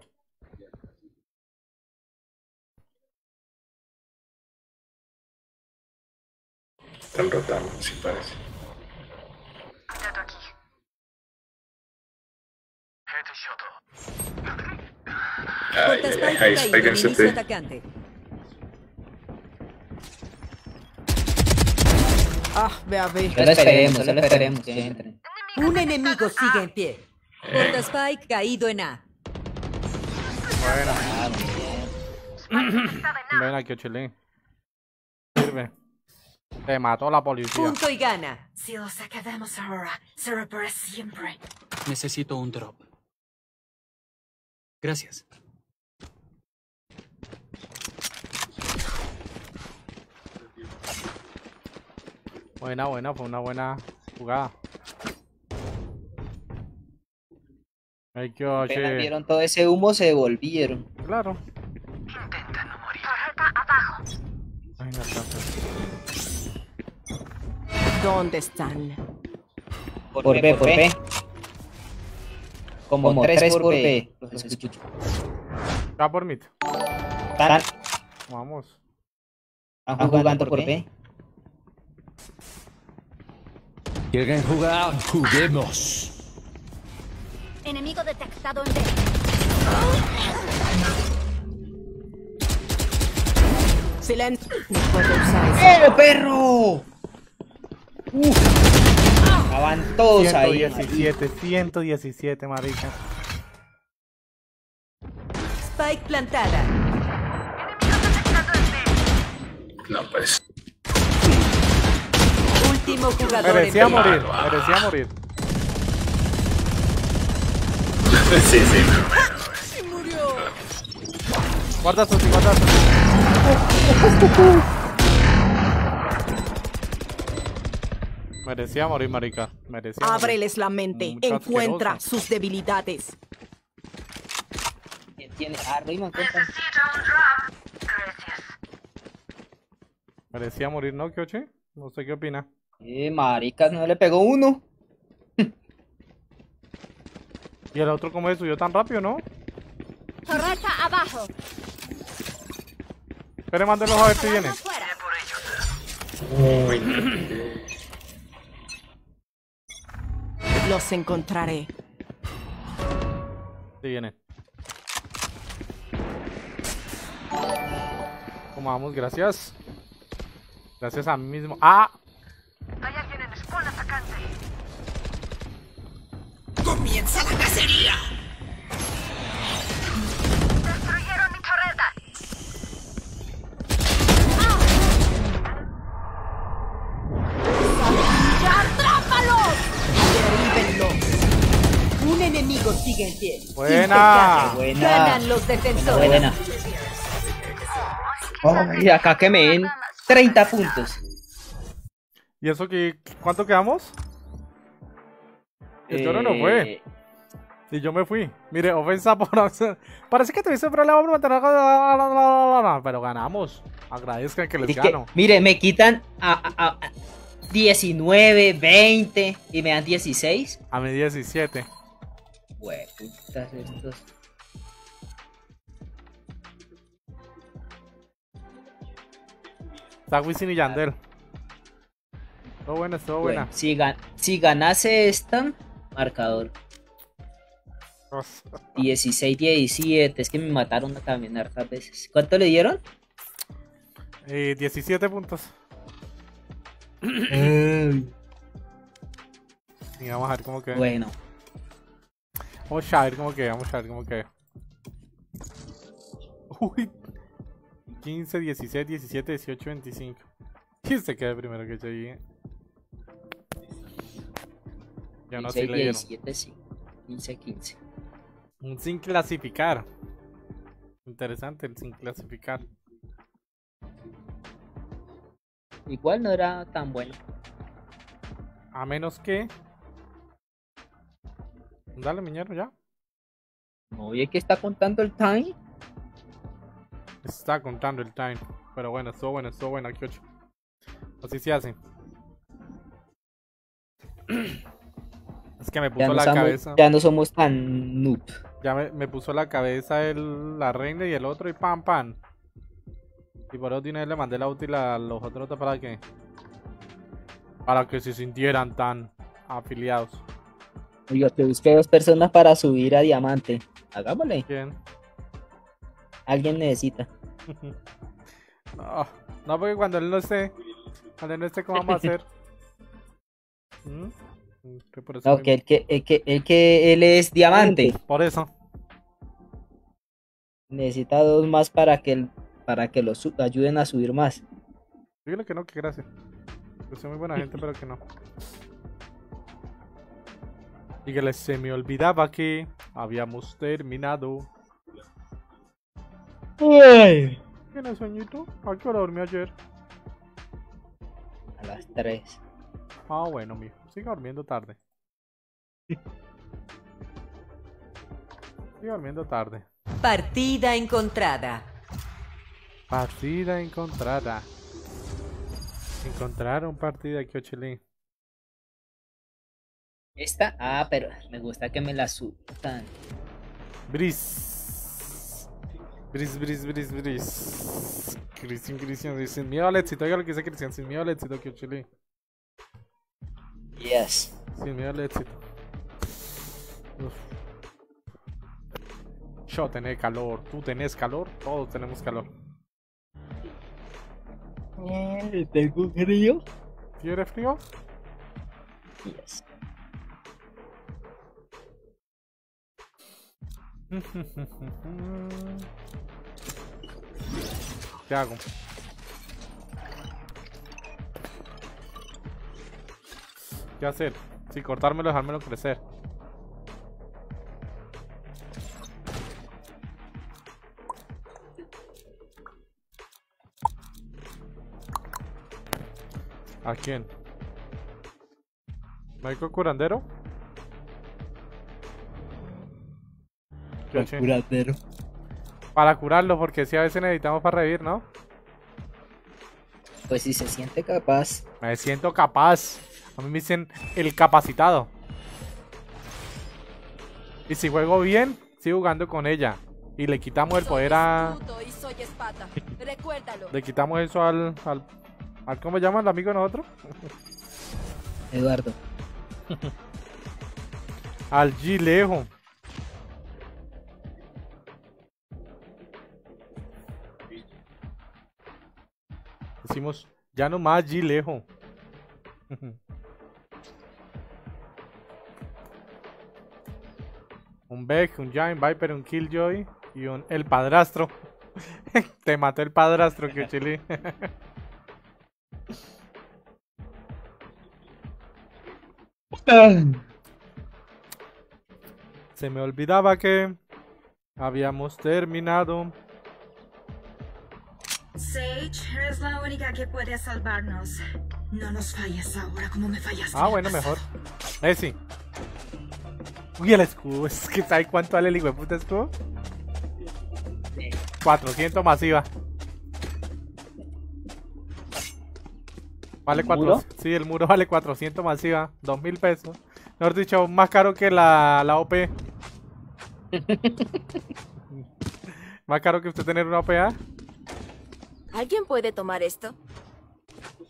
Están rotando, sí parece. Dato aquí. Ay, Spike ay, caído, Spike en inicio CT. atacante. Ah, ve a ver. Solo esperemos que entren. Un enemigo sigue en pie. Porta Spike caído en A. Buena. Ah, muy bien. Ven aquí, Chile. Sirve. Te mató la policía. Punto y gana. Si los acabamos ahora, será para siempre. Necesito un drop. Gracias. Buena, fue una buena jugada. Ay, qué Apenas oye. vieron todo ese humo, se devolvieron. Claro. Intenta no morir. Torreta abajo. Ay, no alcanza. ¿Dónde están? Por B. Como 3 por B. Los escucho. Va por mid. Están Vamos. jugando por B. ¿Quieren jugar? Juguemos. Enemigo detectado en B. Silencio. No puedo usar eso. Perro! Estaban todos ahí. 117, marica. Spike plantada. No, pues. Último jugador en Merecía pie. morir, merecía morir. Sí, sí. Guarda Susi, guarda Susi. Merecía morir, marica. Merecía morir. Ábreles la mente. Mucho Encuentra asqueroso. sus debilidades. Tiene arriba, Necesito un drop. Gracias. Merecía morir, ¿no, Kyochi? No sé qué opina. Maricas, no le pegó uno. Y el otro, ¿cómo se subió tan rápido, no? Torreta abajo. Espere, mándenlos a ver si viene. Fuera. Uy, Los encontraré. Sí viene. ¿Cómo vamos? Gracias. Gracias a mí mismo. ¡Ah! Hay alguien en spawn atacante. ¡Comienza la cacería! Destruyeron mi torreta. Derríbenlo. Un enemigo sigue en pie. Buena. Impecable. Ganan los defensores. Buena. Ay, acá que me den 30 puntos. ¿Y eso que cuánto quedamos? El toro no fue. Y yo me fui. Mire, ofensa por... Parece que tuviste un problema por mantener... Pero ganamos. Agradezcan que les Es que, gano. mire, me quitan a 19, 20 y me dan 16. A mí 17. Güey, putas estos. Está Wisin y Yandel. Estuvo buena, estuvo buena. Bueno, si ganase esta, marcador 16-17. Es que me mataron también hartas veces. ¿Cuánto le dieron? 17 puntos. Y vamos a ver cómo queda. Bueno. Vamos a ver cómo queda, Uy. 15, 16, 17, 18, 25. ¿Quién se queda primero que yo ahí? Ya no, 16, sí le dieron. 17, sí. 15, 15. Un sin clasificar. Interesante el sin clasificar. Igual no era tan bueno. A menos que... Dale, miñero, ya. Oye, que está contando el time. Está contando el time. Pero bueno, estuvo bueno, aquí 8. Así se hace. Es que me puso la cabeza. Ya no somos tan noob. Ya me puso la cabeza la reina y el otro y pam. Y por eso de una vez le mandé la útil a los otros para que se sintieran tan afiliados. Oiga, que busqué 2 personas para subir a diamante. Hagámosle. ¿Quién? Alguien necesita. No, porque cuando él no esté, ¿cómo vamos a hacer? Por eso No, que él es diamante. Por eso. Necesita 2 más para que los ayuden a subir más. Dígale que no, que gracias. Yo soy muy buena gente, pero que no. Dígale, se me olvidaba que habíamos terminado. Ay. ¿Tienes sueñito? ¿A qué hora dormí ayer? A las 3. Ah, bueno, mijo. Siga durmiendo tarde. Siga durmiendo tarde. Partida encontrada. Partida encontrada. Encontraron partida aquí, Ochilín. Esta, pero me gusta que me la suban. Bris. Cristian. Sin miedo al éxito. Oiga lo que dice Cristian. Sin miedo al éxito, aquí, Ochilín. Yes. Sin miedo al éxito. Yo tenés calor. Tú tenés calor. Todos tenemos calor. ¿Tengo frío? ¿Tienes frío? Yes. ¿Qué hago? ¿Qué hacer? Si cortármelo, dejármelo crecer. ¿A quién? ¿Médico curandero? Curandero. Para curarlo, porque si a veces necesitamos para revivir, ¿no? Pues si se siente capaz. Me siento capaz. A mí me dicen el capacitado. Y si juego bien, sigo jugando con ella. Y le quitamos el poder a... Le quitamos eso al ¿cómo se llama el amigo de nosotros? Eduardo. Al Gilejo. Decimos, ya no más Gilejo. Un Beck, un Giant Viper, un Killjoy y un El Padrastro. Te mató el padrastro, que chile. Se me olvidaba que habíamos terminado. Sage, eres la única que puede salvarnos. No nos falles ahora como me fallaste. Ah, bueno, mejor. Sí. Uy, el escudo. Es que ¿sabe cuánto vale el hijo de puta escudo? 400 masiva. Vale 400. Sí, el muro vale 400 masiva. 2000 pesos. Mejor dicho, más caro que la OP. Más caro que usted tener una OPA. ¿Alguien puede tomar esto?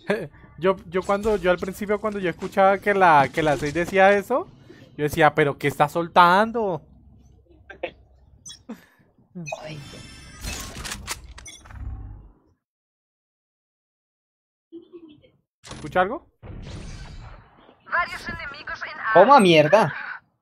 Yo al principio cuando yo escuchaba que la 6 decía eso, yo decía, pero ¿qué está soltando? Ay, ¿Escucha algo? Varios enemigos en A. ¡Toma mierda!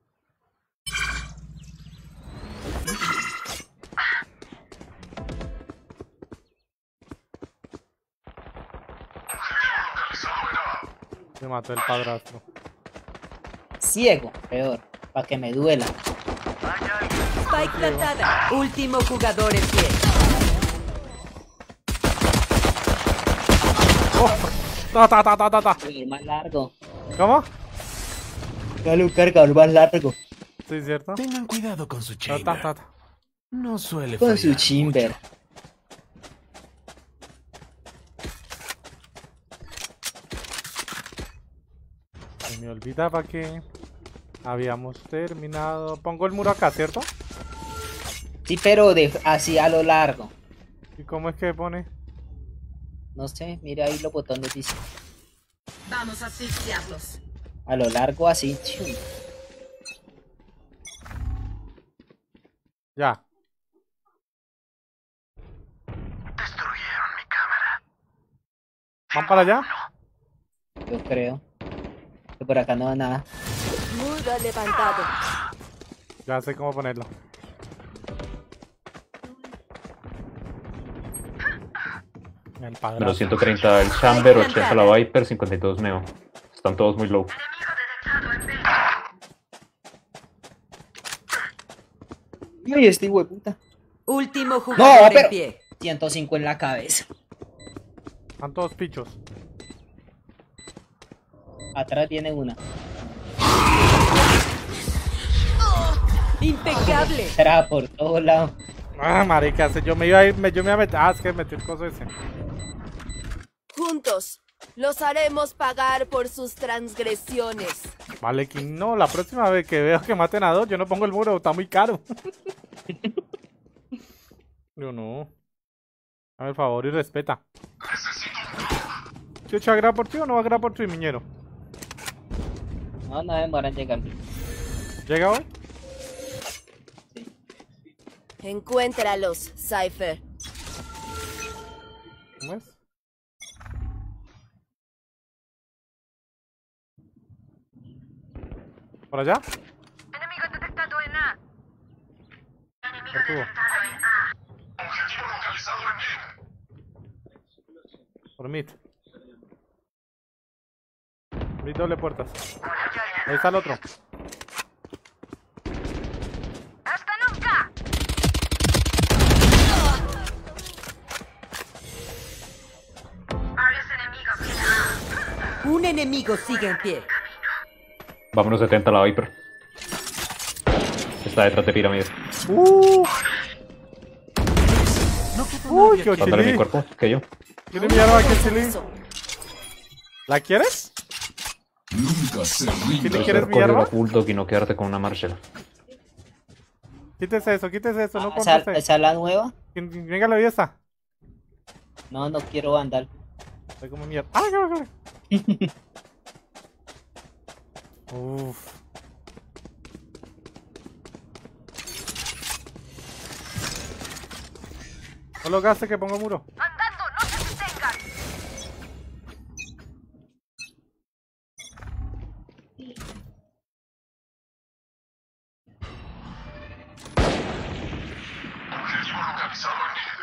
Se mató el padrastro. Ciego, peor, para que me duela. Spike plantada. Último jugador en pie. Ta. El más largo. ¿Cómo? Dale un cargador más largo. Sí, ¿cierto? Tengan cuidado con su chamber. Ta. No suele Con su fallar chimber. mucho. Se me olvidaba que habíamos terminado. Pongo el muro acá, ¿cierto? Sí, pero así a lo largo. ¿Y cómo es que pone? No sé, mira ahí los botones dicen. Vamos a asfixiarlos. A lo largo así. Chum. Ya. Destruyeron mi cámara. ¿Van para allá? Yo creo. Que por acá no va nada. Muro levantado. Ya sé cómo ponerlo. El padrastro. Menos 130 el Chamber, 80 la Viper, 52 Neo. Están todos muy low. Ay, este hueputa. Último No, jugador en pero pie. 105 en la cabeza. Están todos pichos. Atrás tiene una. Impecable. Era por todos lados. Ah, marica, yo me iba a ir, yo me iba a meter. Ah, es que metí el coso ese. Juntos, los haremos pagar por sus transgresiones. Vale, que no, la próxima vez que veo que maten a dos, yo no pongo el muro, está muy caro. Yo no. Dame el favor y respeta. ¿Chucha va a grabar por ti o no va a grabar por tu miñero? No, no demoran en llegar. ¿Llega hoy? Encuéntralos, Cypher. ¿Cómo es? ¿Por allá? Enemigo detectado en A. Enemigo Por tubo. detectado en A. Objetivo localizado en Por mid. Mid doble puertas. Ahí está el otro. ¡Hasta nunca! Varios enemigos en A. Un enemigo sigue en pie. Vámonos 70 la Viper. Está detrás de pirámide. Uy, qué Dándole mi chili. cuerpo, que yo. ¿Tiene mi arma aquí, chili? ¿La quieres? Nunca se ¿Chili, rinda. quieres mi Correr arma? a bulldog y no quedarte con una Marshall. Quítese eso, no ¿Esa compres. es la nueva? Venga la vida. No, no quiero vandal. Estoy como mierda. ¡Ah, qué! Uff. No lo gastes que pongo muro. Andando, no se detengan. Objetivo localizado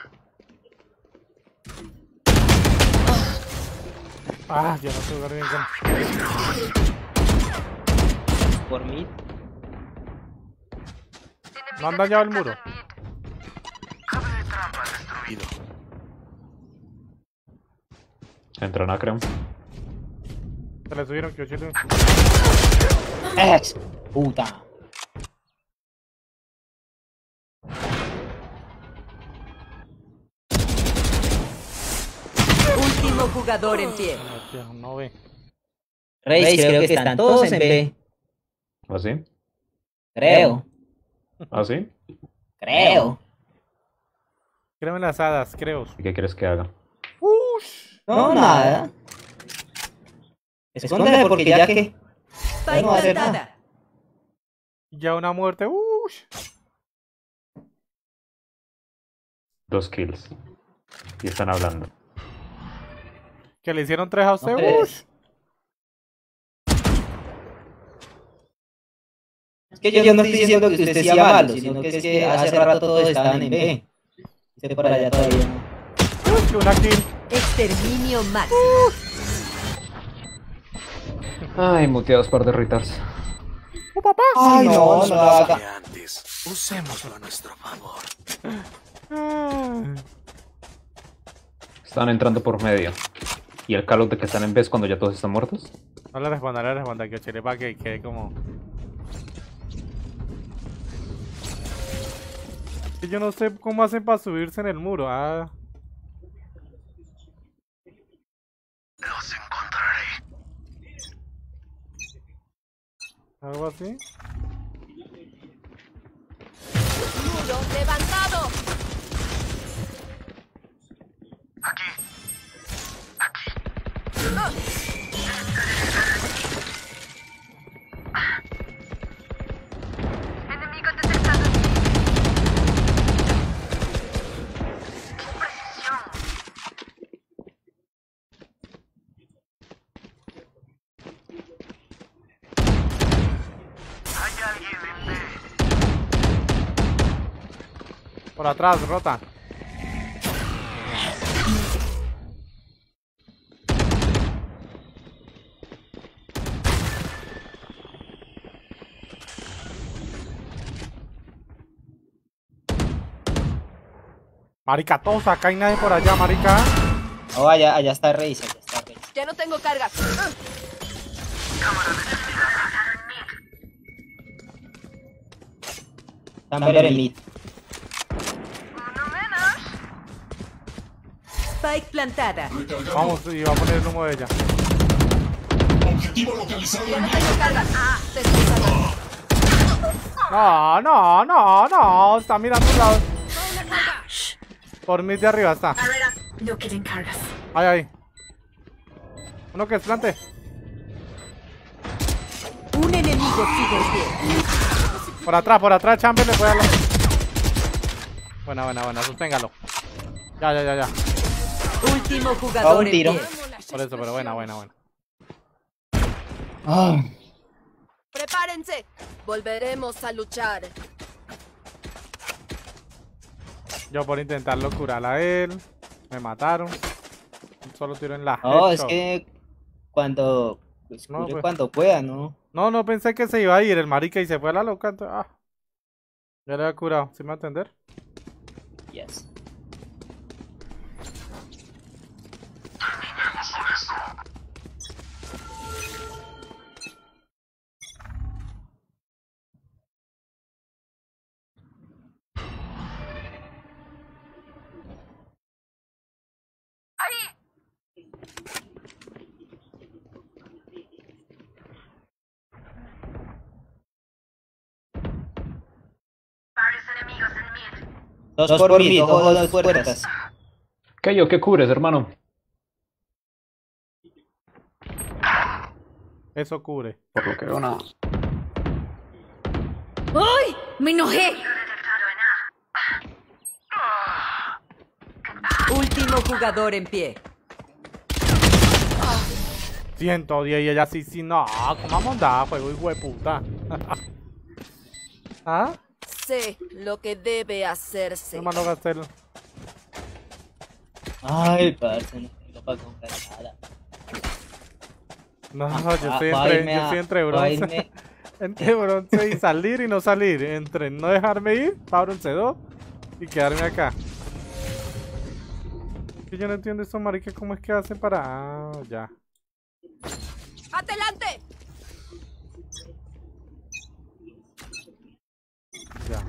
en Ah, ya no sé jugar bien con... Por mí. No han dañado el muro. Entran a creo. Se le subieron que chile. ¡Es! ¡Puta! Último jugador en pie. No ve. Reis, creo que están todos en B. ¿Así? Creo. ¿Así? Creo. Créeme las hadas, creo. ¿Y qué quieres que haga? No, nada. Escóndete porque ya que... Spike no va a hacer plantada. Ya una muerte. Dos kills. Y están hablando. Que le hicieron 3 a usted. No crees. Es que yo no estoy diciendo que usted sea malo, sino que es que hace rato todos estaban en B. Usted por allá todavía no. Una kill. Exterminio máximo. Ay, muteados par de retards. ¡Oh, papá! Ay, no lo haga. Antes, usémoslo a nuestro favor. Están entrando por medio. ¿Y el call out de que están en B es cuando ya todos están muertos? No le responda que chile para que quede como... Yo no sé cómo hacen para subirse en el muro. Los encontraré. Algo así. Muro levantado. Enemigo detectado. ¡Qué precisión! Hay alguien en B. Por atrás, rota. Marica, todos acá y nadie por allá, marica. No, allá está Reis, allá está Reis. Ya no tengo cargas. Chamber en mid. Spike plantada. Vamos, y va a poner el humo de ella. Objetivo localizado Ya en no B. tengo cargas. Te estoy salvando. No. Está mirando un lado. Por mid de arriba está. Barrera, no queden cargas. Ahí. Uno que es plante. Un enemigo sigue en pie. Por atrás, Chamber le puede dar la... Buena, susténgalo. Ya. Último jugador en tiro. pie. Por eso, pero buena. Prepárense. Volveremos a luchar. Yo por intentarlo curar a él. Me mataron. Un solo tiro en la No, es headshot. que cuando... Pues, No, cure pues. cuando pueda, ¿no? No pensé que se iba a ir el marica y se fue a la loca. Entonces, ya le había curado. ¿Sí me va a entender? Yes. Varios enemigos en mid. Dos por mid, ojo, dos puertas. ¿Qué cubres, hermano? Eso cubre. Por lo que veo, nada. ¡Ay! ¡Me enojé! Último jugador en pie. 110 y ella sí, no. ¿Cómo vamos a andar, juego, hijo de puta? ¿Ah? Sé lo que debe hacerse. Hermano Gastel. Ay, parce, no tengo para comprar nada. No, Va yo estoy entre bronce. Entre bronce y salir y no salir. Entre no dejarme ir, para bronce 2 y quedarme acá. Que yo no entiendo esto, marica, cómo es que hacen para... Ah, ya. ¡Adelante! Ya.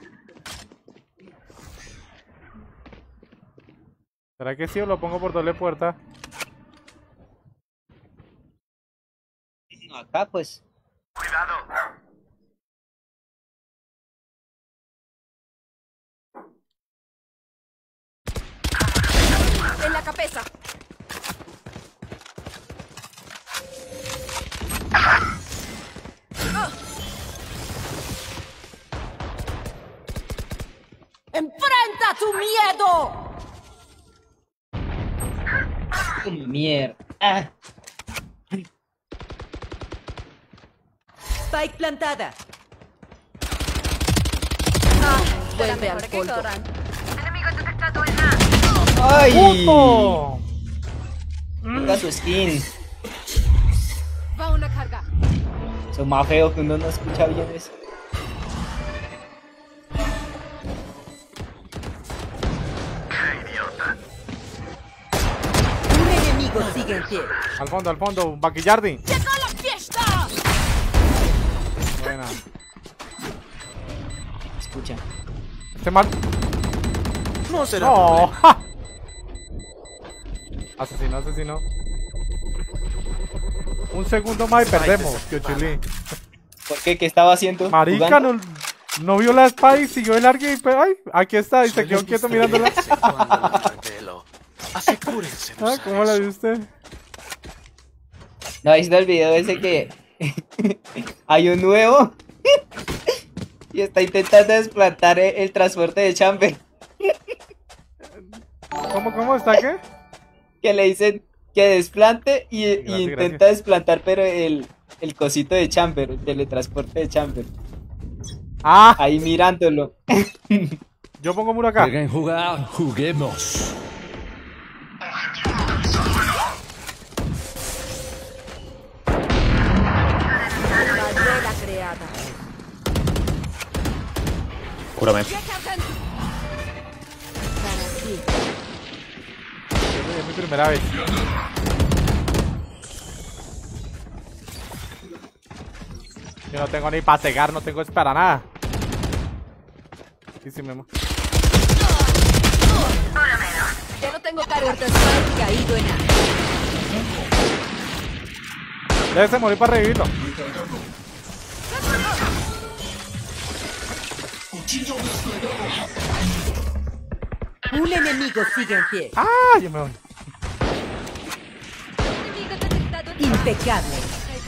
¿Será que sí o lo pongo por doble puerta? No, acá pues. Cuidado. En la cabeza. Como mierda. Ah. Spike plantada. Vuelve al polvo. Enemigo detectado en A. ¡Ay! ¡Puto! Mira su skin. Va una carga. Eso es más feo que uno no escucha bien eso. Un enemigo sigue en pie. Al fondo, Baquillardi. ¡Llegó la fiesta! Buena. Escucha. Este mal. No será No. problema. ¡Ja! Asesino. Un segundo más y perdemos, Kiochili. ¿Por qué? ¿Qué estaba haciendo? Marica, ¿Jugando? no vio la Spike, siguió el largo y ay, aquí está, y se quedó quieto mirándola. Asegúrense. Ah, ¿cómo la vio usted? ¿No has visto el video ese que hay un nuevo y está intentando desplantar el transporte de Chamber? ¿Cómo está qué? Que le dicen que desplante y Gracias, intenta desplantar, pero el cosito de Chamber, el teletransporte de Chamber. Ah, Ahí mirándolo. yo pongo muro acá. ¿Quieren jugar? Juguemos. Barrera creada. Cúrame. Para ti. Es mi primera vez. Yo no tengo ni para cegar, no tengo para nada. Sí, Memo. Yo no tengo cargo. Spike caído en A. Debe morir para revivirlo. Un enemigo sigue en pie. Ah, yo me voy. Impecable.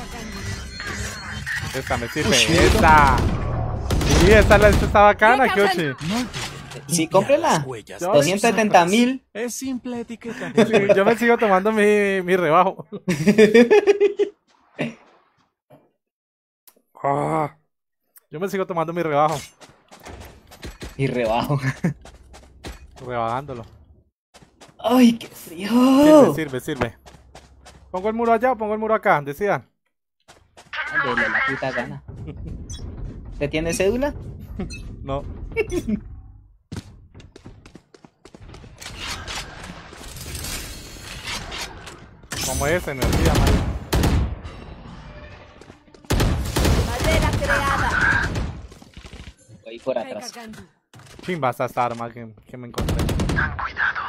Esta me sirve, esta. Sí, esta está bacana, Kyoshi. Sí, cómprela. 270.000. Es simple etiqueta. Sí, yo me sigo tomando mi rebajo. Ah, yo me sigo tomando mi rebajo. Y rebajo. Rebajándolo. ¡Ay, qué frío! Sirve. ¿Pongo el muro allá o pongo el muro acá? Decida. Dele la puta gana. ¿Te tiene cédula? No. Como es energía, man. Barrera creada. Voy por atrás. Chimba está esta arma que me encontré. Ten cuidado.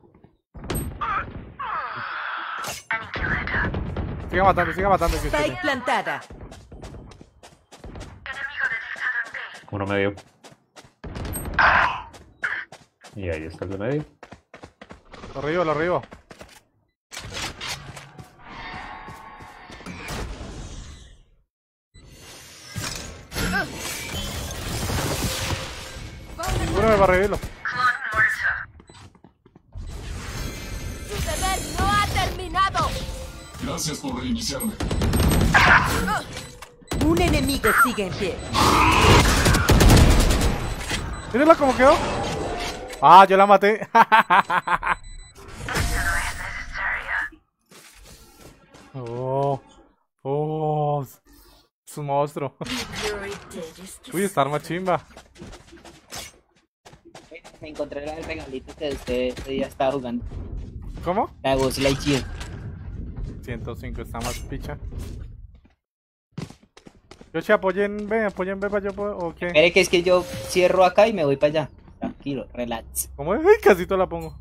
Siga matando. Que Spike plantada. Uno medio. Y ahí está el de medio. Lo arribo. Cúrame para revivirlo. Su deber no ha terminado. Gracias por reiniciarme. Un enemigo sigue en pie. Mírala cómo quedó. Ah, yo la maté. Oh, es un monstruo. Uy, esta arma chimba. Me encontré el regalito que usted ya estaba jugando. ¿Cómo? La de Buzz Lightyear. 105, está más picha. Yoshi, apoyen B para yo puedo, ¿o qué? Espere que es que yo cierro acá y me voy para allá. Tranquilo, relax. ¿Cómo es? Ay, casi todo la pongo.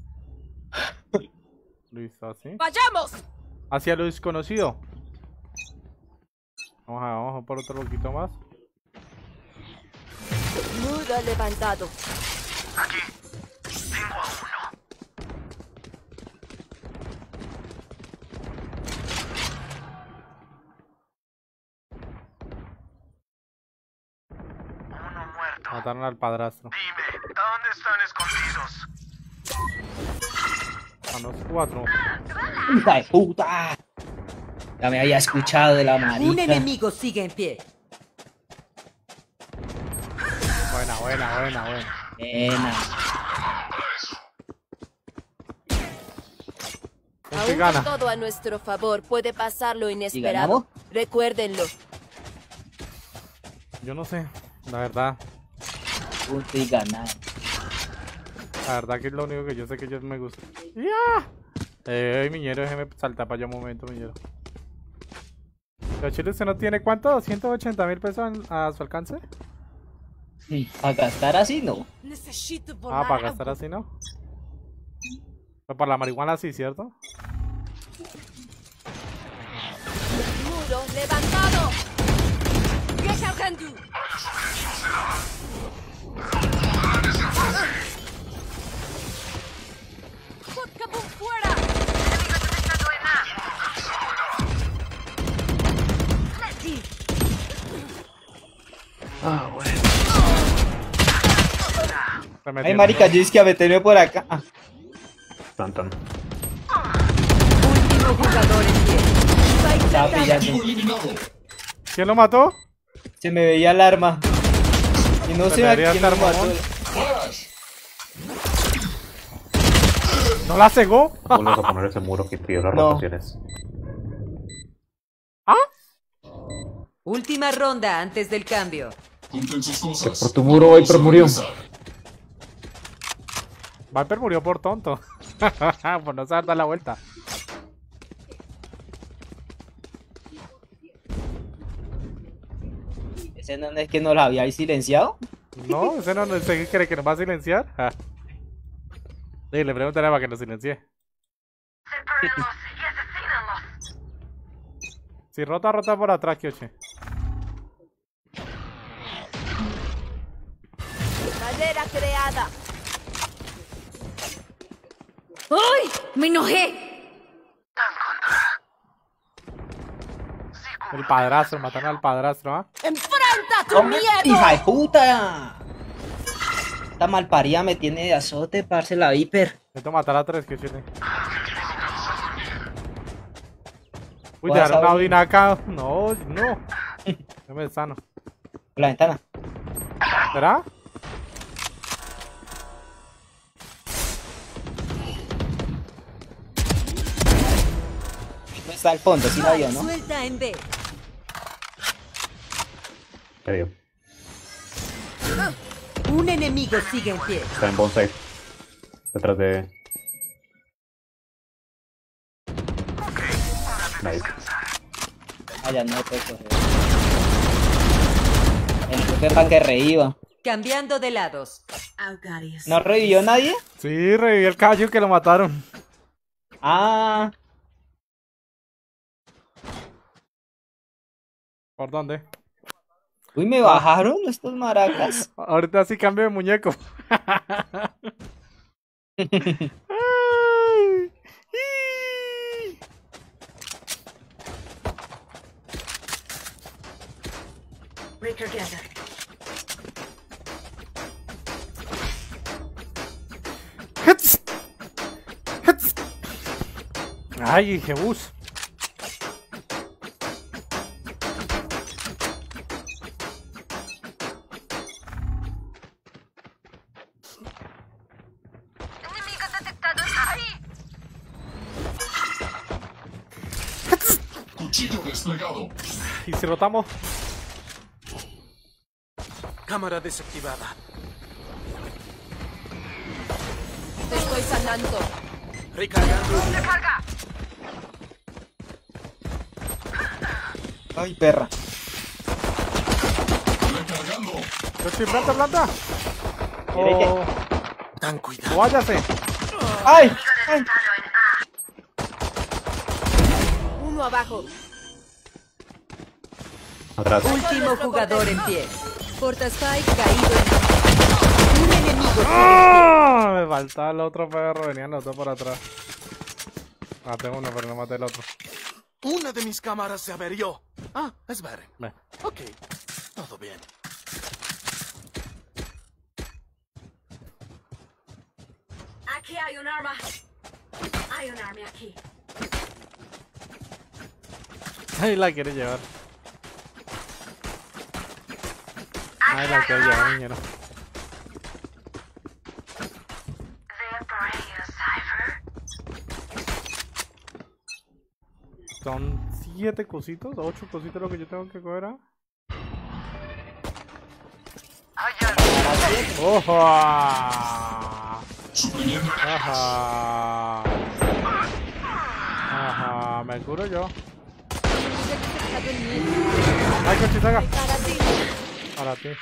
Listo, así. ¡Vayamos! Hacia lo desconocido. Vamos a por otro poquito más. Nudo levantado. Aquí. Tengo a uno. Uno muerto. Mataron al padrastro. Dime, ¿dónde están escondidos? A los 4. ¡Hija de puta! Ya me había escuchado de la marica. Un enemigo sigue en pie. Buena. Buena. Aún gana. con todo a nuestro favor, puede pasar lo ganamos? inesperado. Recuérdenlo. Yo no sé, la verdad. Punto y ganar. La verdad que es lo único que yo sé que yo me gusta. Miñero, déjeme saltar para allá un momento, Miñero. ¿Pero Chile usted no tiene cuánto? ¿280.000 pesos a su alcance? Sí, para gastar así no. Ah, para gastar así no. Pero para la marihuana sí, ¿cierto? Muro levantado. Recargando. ¡Kabum fuera! Ah, bueno. Ay, marica, yo es que a meterme por acá. Ah. Tan. Último jugador en pie. Estaba pillando. ¿Quién lo mató? Se me veía el arma. Y no sé a quién lo mató. ¿No la cegó? Vamos a poner ese muro que pidió las rotaciones. Última ronda antes del cambio. Por tu muro, Viper murió. Viper murió por tonto. Por no saber dar la vuelta. ¿Ese no es que no la habíais silenciado? No, ese no sé qué cree que nos va a silenciar. Sí, le preguntaré para que nos silencie. Si rota por atrás, Kyoche. Barrera creada. ¡Ay! ¡Me enojé! El padrastro, mataron al padrastro, ¿ah? ¡Enfrenta tu miedo! ¡Hija de puta! Esta malparida me tiene de azote, parce, la Viper. Necesito matar a 3, Kyoche. Uy, Voy a dejaron una saber. Odin acá. No. No me sano. La ventana. ¿Será? No está al fondo, sí la vio, ¿no? Suelta en B. Me dio. Un enemigo sigue en pie. Está en bonsai. Detrás de... Nice. Ah, ya no puede correr. El jefe para que reíba. Cambiando de lados. ¿No revivió nadie? Sí, revivió el caballo que lo mataron. Ah. ¿Por dónde? Uy, me bajaron estos maracas. Ahorita sí cambio de muñeco. Recargada. Ay, Jebus. Enemigos detectados ahí. Cuchillo desplegado. ¿Y si rotamos? Cámara desactivada. Te estoy sanando. Recargando. Recarga. Ay, perra. Planta. ¿Quiere qué? Tan cuidado. Váyase. ¡Ay! Uno abajo. Atrás. Último jugador en pie. Porta Spike caído en... Un enemigo sigue en pie. ¡Ah! Me faltaba el otro perro. Venían los dos por atrás. Maté uno, pero no maté el otro. Una de mis cámaras se averió. Ah, es Beren. Ve. Ok, todo bien. Aquí hay un arma. Hay un arma aquí. Nadie la quiere llevar. Nadie la quiere llevar, niñera. Son 7 cositos, 8 cositos lo que yo tengo que coger. ¡Ojo! Ajá. Ajá, me curo yo. Ay, Cochisaga. Para ti.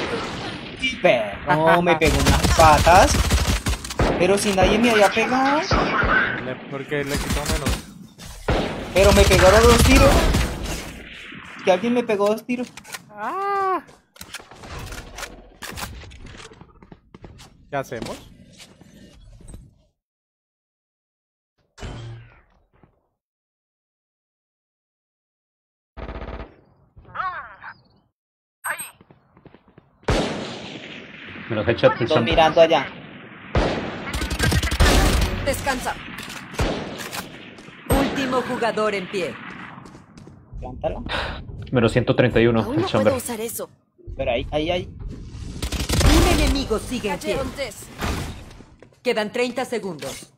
No, me pegó unas patas. Pero si nadie me había pegado. Porque le quitó menos. Pero me pegaron 2 tiros. Que alguien me pegó 2 tiros. Ah. ¿Qué hacemos? Menos headshot. Estoy mirando allá. Descansa. Último jugador en pie. Plántalo. Menos 131. Aún El no chamber. puedo usar eso. Pero ahí. Un enemigo sigue en pie. Quedan 30 segundos.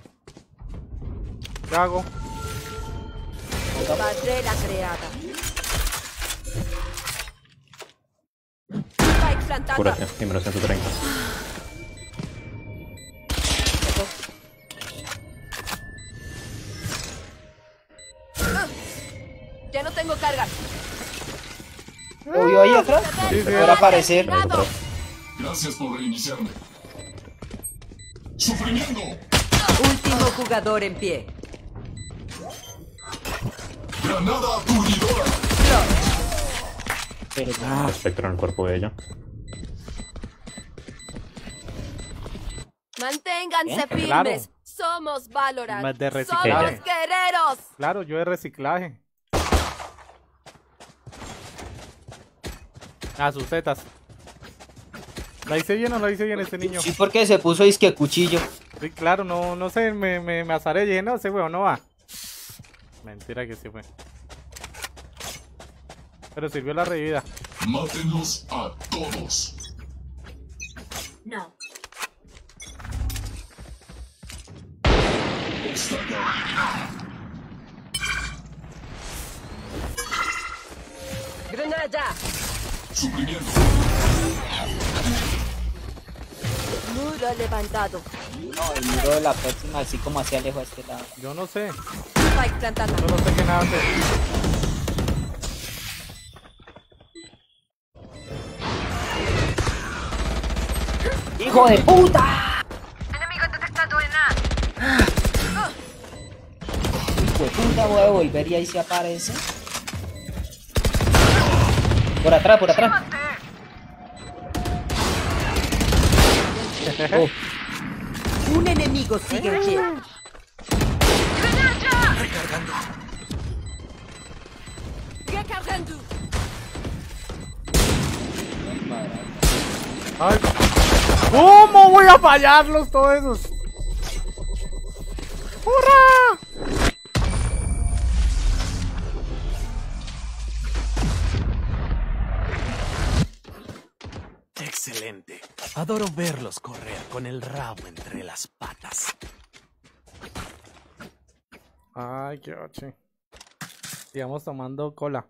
¿Qué hago? Barrera creada. Spike plantada. Cúrate. Y menos 130. Ya no tengo carga. ¿Lo vio ahí atrás? Sí, sí. Ahora aparecer. Gracias por reiniciarme. ¡Sufrimiento! Último jugador en pie. ¡Granada aturdidora! Espectro en el cuerpo de ella. Manténganse firmes. Claro. Somos Valorant. De reciclaje. Somos guerreros. Claro, yo de reciclaje. Ah, sus tetas. ¿La hice bien o la hice bien este niño? Sí, porque se puso disque cuchillo. Sí, claro, no sé, me azaré y dije, no, ese huevo no va. Mentira que sí fue. Pero sirvió la revivida. Mátenlos a todos. No. Granada. Suprimiendo. Muro levantado. No, el muro de la próxima, así como hacia lejos a este lado. Yo no sé. Spike plantada. Yo no sé qué nada hacer. ¡Hijo de puta! Enemigo detectado en A. Hijo de puta, voy a volver y ahí se aparece. Por atrás, por atrás. Oh. Un enemigo sigue en pie. Recargando. Recargando. Ay, ¿cómo voy a fallarlos todos esos? ¡Hurra! Excelente. Adoro verlos correr con el rabo entre las patas. Ay, qué oche. Sigamos tomando cola.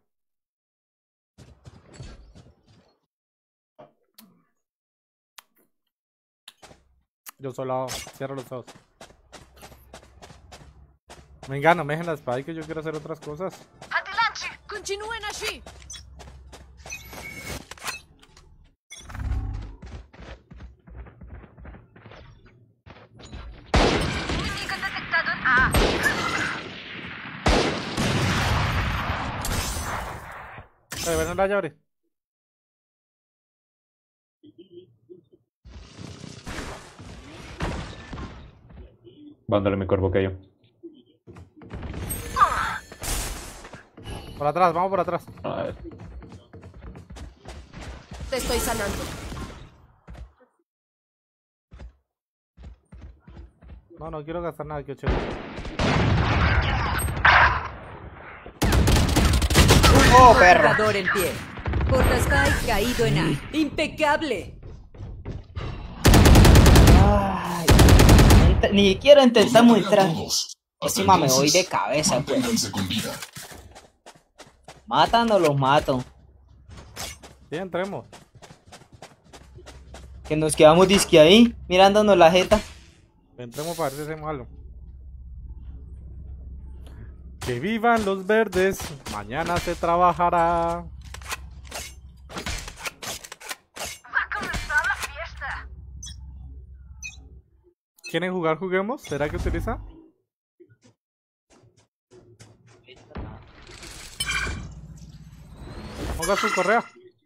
Yo solo cierro los ojos. Venga, no me dejen la espada y que yo quiero hacer otras cosas. Adelante. Continúen así. Enemigo detectado en A. Ven la llave. Vándale mi cuerpo que yo. Por atrás, vamos por atrás. A ver. Te estoy sanando. No quiero gastar nada, que chévere. Oh, perro. Jugador en pie. Portasky caído en A. Impecable. Ay, ni quiero intentar entrar. Encima me voy de cabeza, pues. Matan o los mato. Sí, entremos. Que nos quedamos disque ahí, mirándonos la jeta. Entremos para ver si hacemos algo. Que vivan los verdes, mañana se trabajará. ¿Quieren jugar? Juguemos. ¿Será que utiliza? Ponga su correa.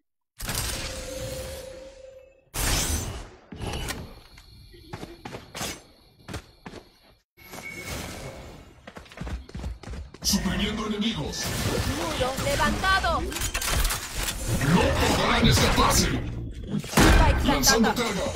Suprimiendo enemigos. Muro levantado. No podrán escaparse. Spike Lanzando plantado. carga.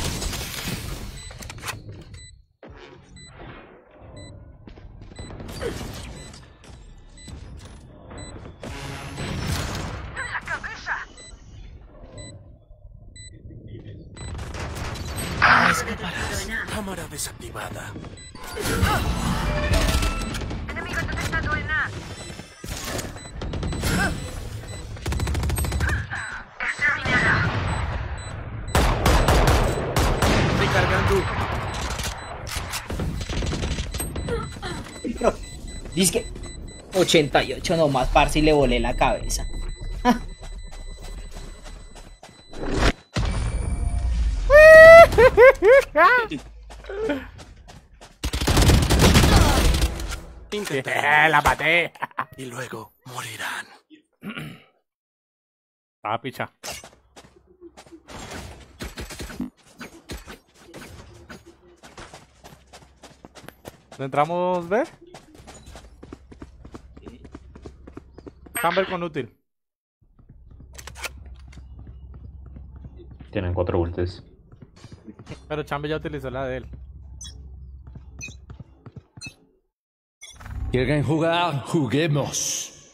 Cámara desactivada. Enemigo detectado en A. Exterminada. Recargando. Disque 88 nomás, parce, y le volé la cabeza. La maté. Y luego morirán. Ah, picha. ¿Entramos B? Chamber con útil. Tienen 4 ultis. Pero Chamber ya utilizó la de él. ¿Quieren jugar? Juguemos.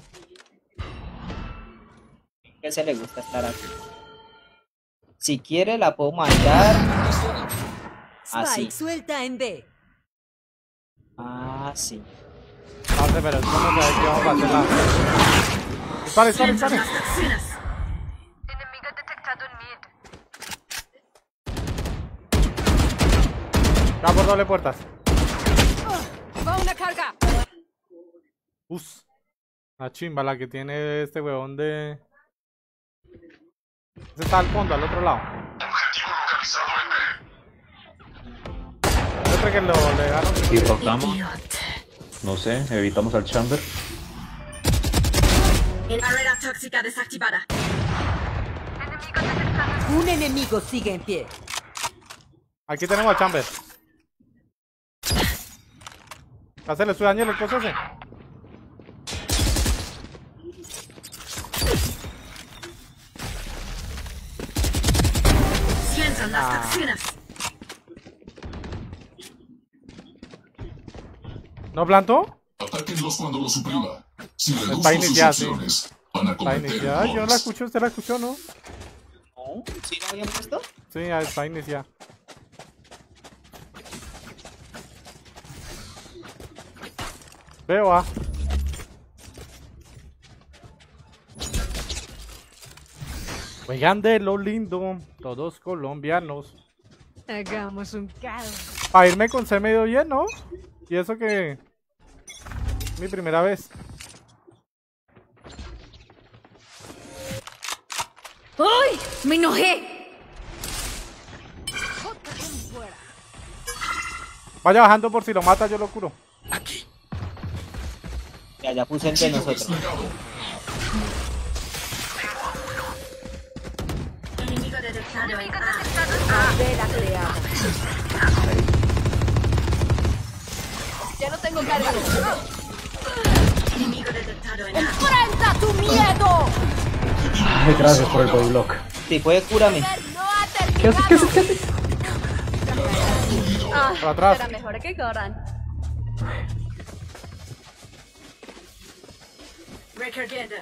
Que se le gusta estar aquí. Si quiere la puedo mandar así. Spike suelta en B. Así. No sé, pero es como que aquí vamos a hacer la... Dispare. Enemigo detectado en mid. Va por doble puertas. Va una carga. La chimba, la que tiene este huevón de... Ese está al fondo, al otro lado. Yo creo que le dejaron... Y rotamos. No sé, evitamos al Chamber. Barrera tóxica desactivada. Un enemigo sigue en pie. Aquí tenemos al Chamber. Hacele su daño el coso ese. Sientan las toxinas. ¿No plantó? Atáquenlos cuando lo suprima. Si reduzco Está sus iniciada, sí. acciones, van a Está cometer iniciada. Yo no la bots. escucho, ¿usted la escuchó, no? ¿No? ¿Sí lo habían puesto? Sí, ya está iniciada. Veo A. Oigan de lo lindo, todos colombianos. Hagamos un caos. Para irme con C medio bien, ¿no? Y eso que... mi primera vez. ¡Ay! ¡Me enojé! Vaya bajando por si lo mata, yo lo curo. Ya puse el de nosotros. Enemigo detectado en A. Vela creada. Ya no tengo carga. Enemigo detectado en A. ¡Enfrenta tu miedo! Ay, gracias por el bodyblock. Si puede, cúrame. No ha ¿Qué haces? ¿Qué haces? ¿Qué haces? Ah, Para atrás. será mejor que corran. Recargando.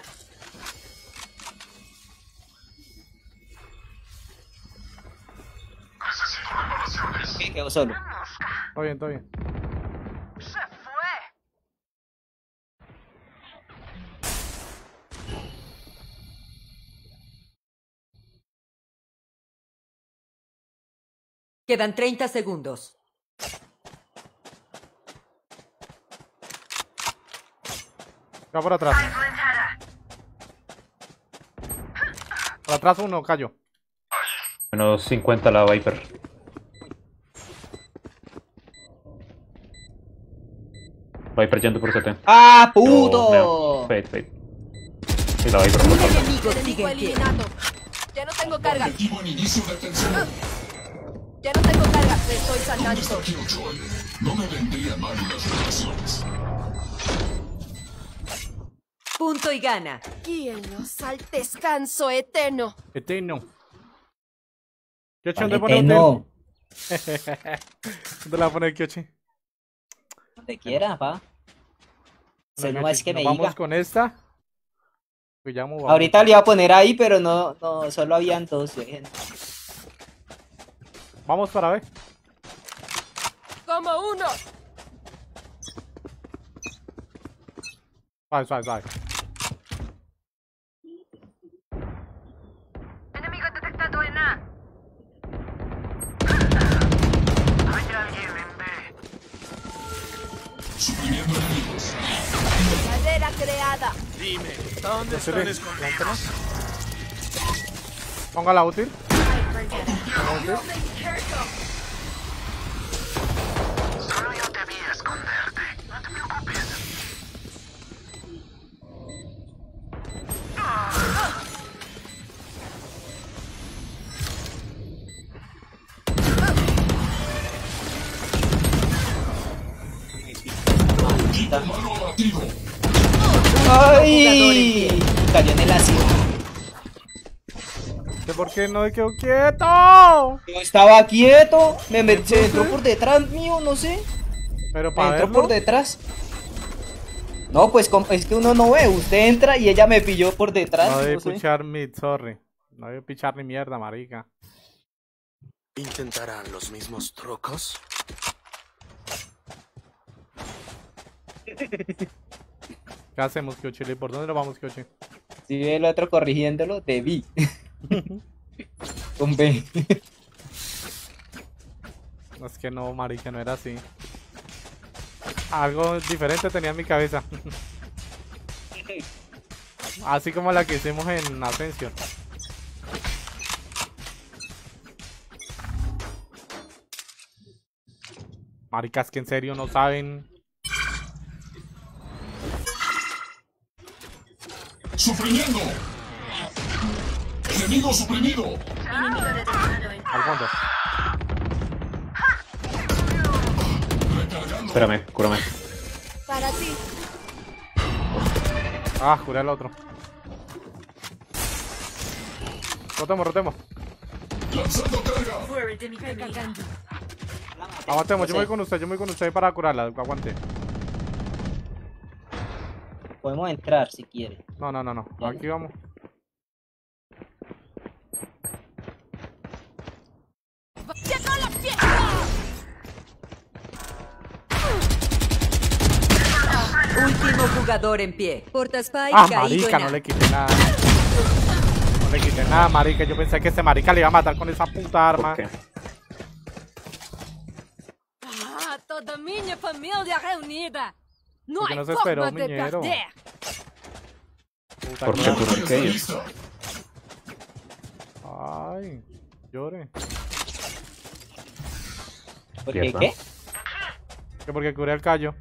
Necesito reparaciones. Sí, quedó solo. Todo bien, todo bien. Se fue. Quedan 30 segundos. Va por atrás. Por atrás uno, callo. Menos 50 la Viper. Viper yendo por CT. ¡Ah, puto! Fade. Y la Viper Un por CT. enemigo sigue en pie. eliminado. Ya no tengo carga. Objetivo en inicio de tensión. Ya no tengo carga. Me estoy ¿Dónde sanando. está Killjoy? No me vendría mal unas reparaciones. Punto y gana. Guíenos al descanso eterno. Eterno. Kyochi, Vale, ¿dónde pone no. hotel? ¿Dónde la va a poner Kyochi? Donde quiera, pa. Se no Kyochi, es que me nos vamos diga. con esta. Pues ya vamos. Ahorita le iba a poner ahí, pero no, solo habían dos. Vamos para ver. Como uno. Suave. Enemigo detectado en A. Hay alguien en B. Suprimiendo enemigos. Cadera creada. Dime, ¿dónde No se están ve. escondidos? Ponga la útil. Solo yo te vi esconderte. No te preocupes. Equipo malo abatido. ¡Ay! Cayó en el ácido. ¿Por qué no me quedo quieto? Yo estaba quieto. Se entró por detrás mío, no sé. Pero Me para entró verlo. por detrás. No, pues es que uno no ve. Usted entra y ella me pilló por detrás. No debe no sé. pichar mid, sorry. No debe pichar ni mierda, marica. ¿Intentarán los mismos trucos? ¿Qué hacemos, Kyochi? ¿Por dónde nos vamos, Kyochi? Si ve el otro corrigiéndolo, te vi. Con B. Es que no, marica, no era así. Algo diferente tenía en mi cabeza. Así como la que hicimos en Ascension. Maricas que en serio no saben. Suprimiendo. Enemigo suprimido. Enemigo detectado en Al fondo. Espérame, cúrame. Para ti. Ah, juré el otro. Rotemos. Lanzando carga. fuera de mi camino. Aguantemos, yo me voy con usted para curarla. Aguante. Podemos entrar si quiere. No. Aquí vamos. ¡Llegó la fiesta! Último jugador en pie. Porta Spike Ah, caído marica, en A. no le quité nada. No le quité nada, marica. Yo pensé que ese marica le iba a matar con esa puta arma. ¿Por qué? Ah, toda minha família reunida. Não Porque há no se esperó, forma de Miñero. perder. Puta ¿Por qué? claro. ¿Por qué ellos? Ay, llore. ¿Por qué Cierto. qué? Que porque curé el callo.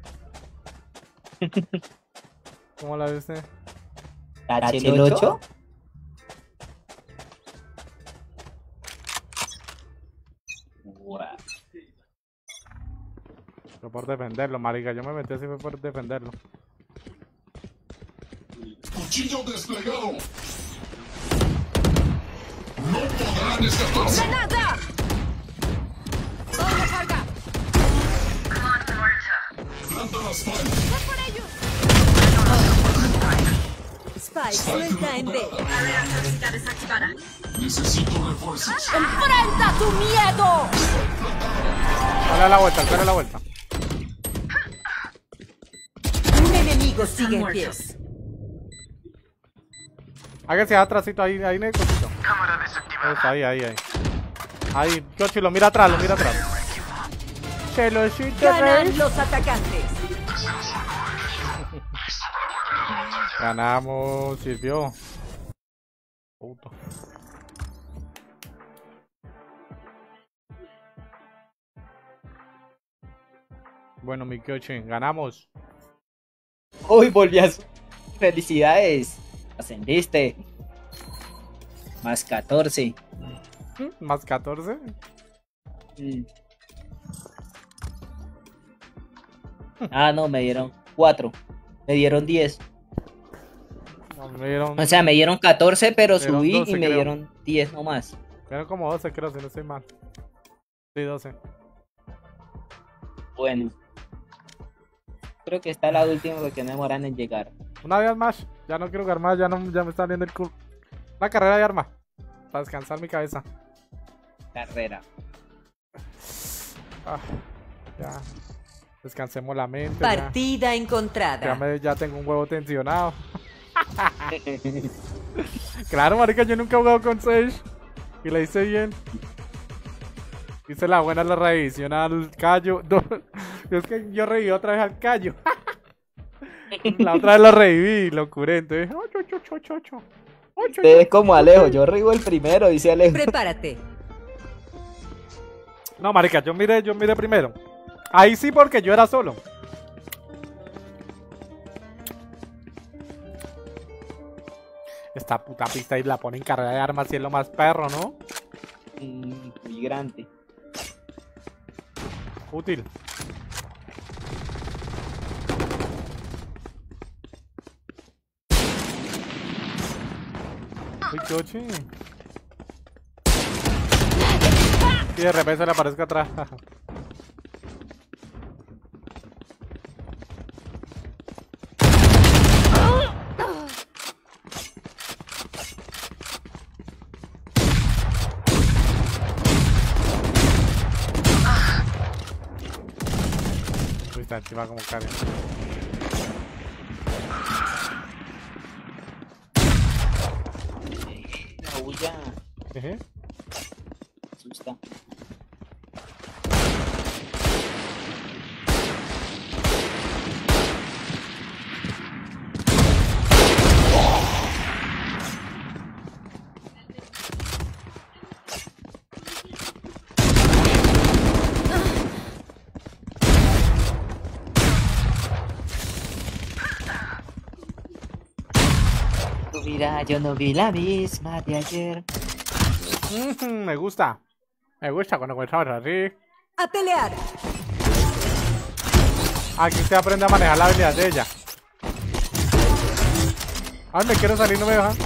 ¿Cómo la viste? ¿El 8? Fue por defenderlo, marica. Yo me metí así fue por defenderlo. Cuchillo desplegado. No podrán escaparse. ¡Granada! ¡Vamos a cargar! Planta las palmas. ¡Ve por ellos! Spike suelta en B. Barrera tóxica desactivada. Necesito refuerzos. ¡Enfrenta tu miedo! Dale la vuelta, dale la vuelta. Un enemigo sigue en pie. Hágase atrásito ahí, ahí, necesito. Cámara desactivada. Ahí. Ahí, Yoshi, lo mira atrás, Chelosito, Ganan los atacantes. Ganamos, sirvió. Puto. Bueno, mi Kyoshi, ganamos. Uy, volví a... Felicidades. Ascendiste. Más 14. ¿Más 14? Ah, no, me dieron 4. Me dieron 10. No, me dieron... O sea, me dieron 14, pero me dieron subí 12, y me creo. dieron 10 nomás. Me dieron como 12, creo, si no estoy mal. Sí, 12. Bueno. Creo que está la última porque no demoran en llegar. Una vez más, ya no quiero jugar más, ya me está viendo el culo. Una carrera de arma. Para descansar mi cabeza. Carrera. Ya. Descansemos la mente. Partida encontrada. Ya tengo un huevo tensionado. Claro, marica, yo nunca he jugado con Sage. Y la hice bien. Hice la buena, la revisión al callo. Es que yo reviví otra vez al callo. La otra vez lo reviví y lo curé. Entonces, Usted es como Alejo, yo rigo el primero, dice Alejo. Prepárate. No, marica, yo miré primero. Ahí sí, porque yo era solo. Esta puta pista y la pone en carrera de armas y es lo más perro, ¿no? Migrante. Útil. Uy, coche. Y de repente le aparezco atrás. Uy, está encima como Karen. La bulla. Asusta. Mira, yo no vi la misma de ayer. Me gusta. Me gusta cuando comenzamos así. A pelear. Aquí usted aprende a manejar la habilidad de ella. Ay, me quiero salir, no me dejan.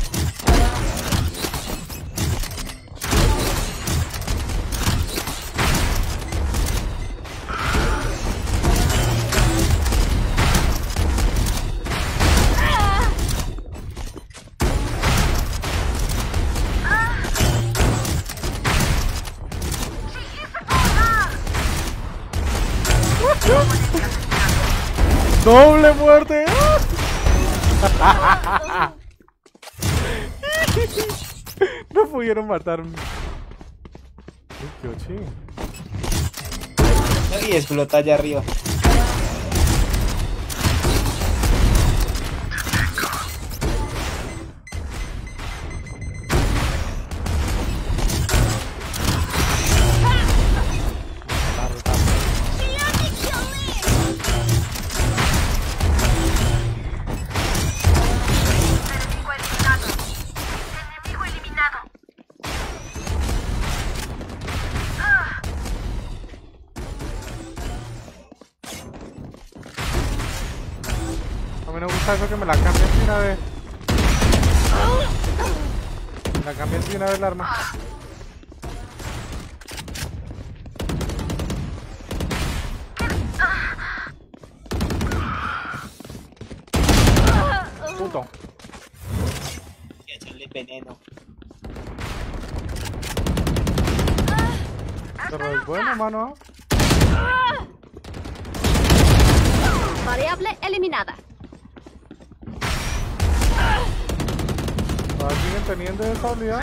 ¡Doble muerte! No pudieron matarme. Qué ochi. Y explota allá arriba. A mí no me gusta eso que me la cambien de una vez. Me la cambien de una vez el arma. Puto. veneno. Pero es bueno, mano. Variable eliminada. ¿Siguen teniendo esa habilidad?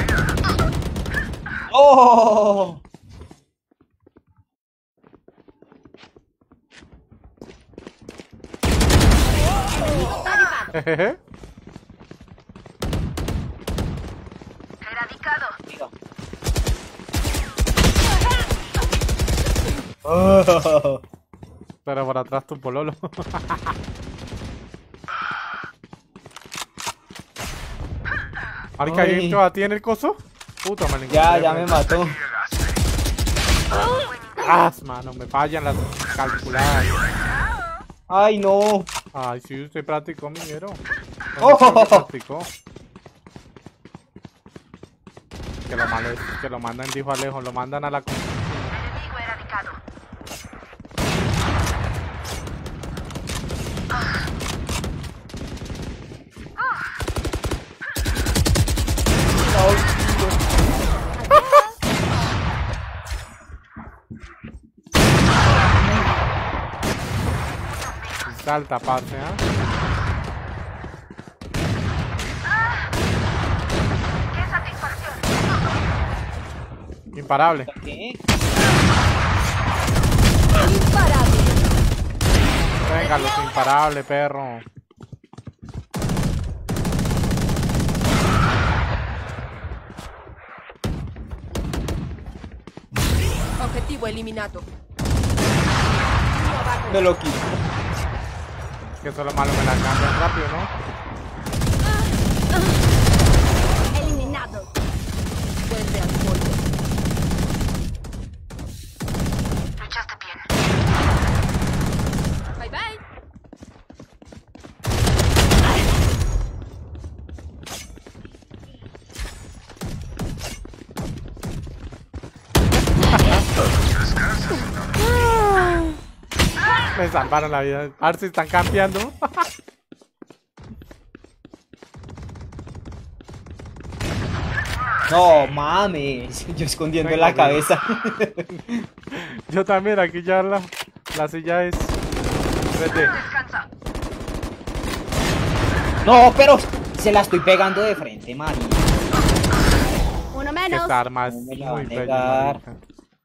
¡Oh! Jejeje. Erradicado. Oh. Pero por atrás tu pololo. Marica, ¿alguien a ti en el coso? Puta, me Ya me mató. Mano, me fallan las calculadas. Ay, no. Ay, sí, usted practicó, minero. Oh. Practicó. Que lo malo es que lo mandan, dijo Alejo, lo mandan a la... Enemigo erradicado. Salta, pase, ¿eh? ¡Qué satisfacción! Imparable. ¿Qué? Imparable. Venga, los imparables, perro. Objetivo eliminado. Me lo quito. Que eso es lo malo, me la cambian rápido, ¿no? Eliminado. Vuelve al polvo. Luchaste bien. Bye bye. Me salvaron la vida. A ver si están cambiando. No mames. Yo escondiendo Venga, la cabeza. Yo también, aquí ya la silla es 3D. Descansa. No, pero se la estoy pegando de frente, Mari. Uno Que menos. esta arma es No me la va muy a bella, negar. marica.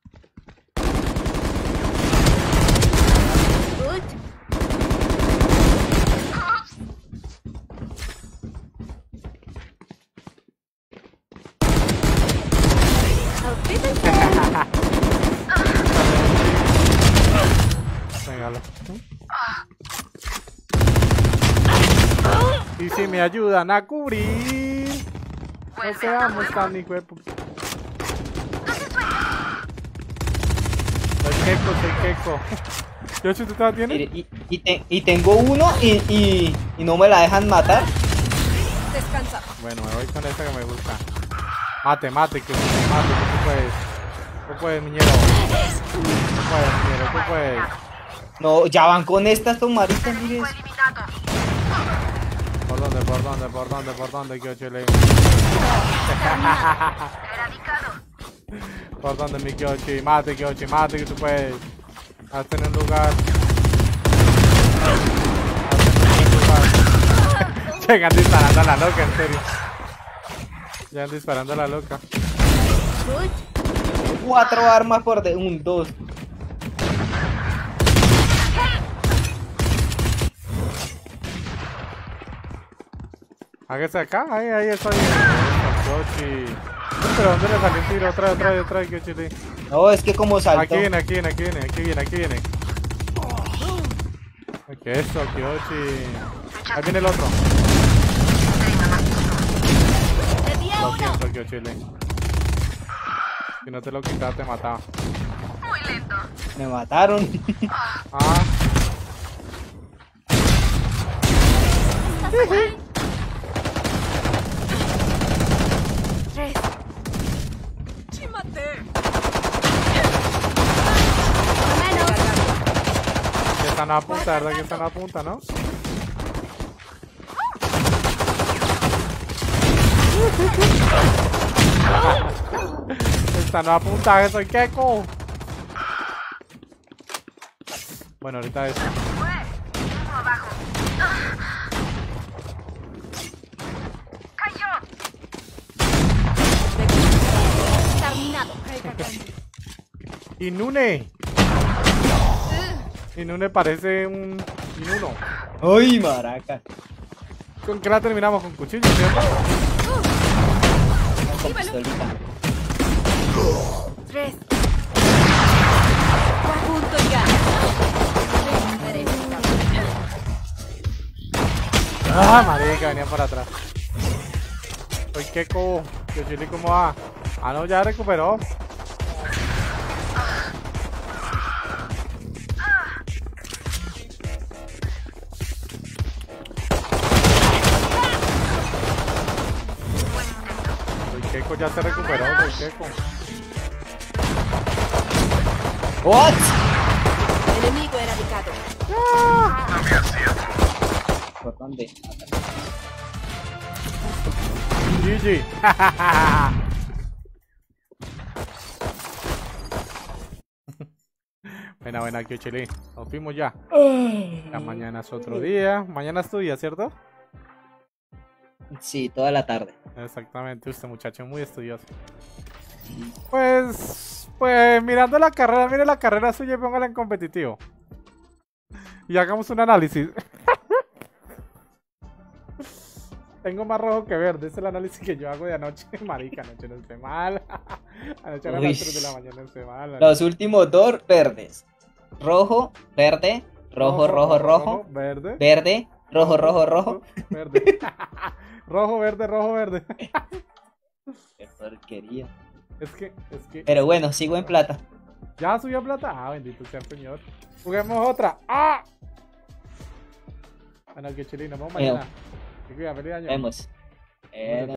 Good. Olvídense. Véngalo. Y si me ayudan a cubrir. No seamos tan hijo de Soy queco. ¿Yoshi, tú te la tienes? Mire, y tengo uno y no me la dejan matar. Descansa. Bueno, me voy con esta que me gusta. Mate, que tú puedes. Tú puedes, miñero. Tú puedes, miñero, tú puedes. No, ya van con estas tomaritas, mire. Enemigo eliminado. ¿Por dónde, Kyoshi? Erradicado. ¿Por dónde, mi Kyoshi? Mate, que tú puedes. Hazte en un lugar. Llegan disparando a la loca, en serio. Llegan disparando a la loca. Good. 4 armas por de 1, 2. Hágase acá, ahí estoy. Kyoshi. Pero ¿dónde le salió un tiro? Otra vez, Kyoshi. No, es que como saltó. Aquí viene. ¿Qué es eso, Kyoshi? Ahí viene el otro. Lo siento, Kyoshi. Si no te lo quitas, te mataba. Muy lento. Me mataron. Ah. Tres. ¡Chímate! Uno menos. Que están a punta, ¿verdad? Que están a punta, ¿no? Esta no apunta, que soy Keko. Bueno, ahorita es. Inune. Inune parece un Inuno. ¡Uy, maraca! ¿Con qué la terminamos? Con cuchillo, ¿cierto? Con pistolita. 3. Punto y gana. Ah, marica, venía por atrás. Soy Keko. Yoshili, ¿cómo va? Ah, no, ya recuperó. Keko ya se recuperó, soy Keko. What? Enemigo erradicado. ¿Por dónde? GG. Buena, Kyochili. Nos fuimos ya. Ya mañana es otro día. Mañana estudia, ¿cierto? Sí, toda la tarde. Exactamente, usted muchacho muy estudioso. Pues mirando la carrera, mire la carrera suya y póngala en competitivo. Y hagamos un análisis. Tengo más rojo que verde, es el análisis que yo hago de anoche. Marica, anoche no esté mal. Anoche a las 3 de la mañana no esté mal. Los últimos 2 verdes. Rojo, verde, rojo, verde, verde, rojo. Verde. Rojo, verde. Qué porquería. Es que. Pero bueno, sigo en plata. ¿Ya subió plata? Ah, bendito sea el señor. Juguemos otra. ¡Ah! Bueno, que chilino, vamos mañana. Feliz año. Vemos.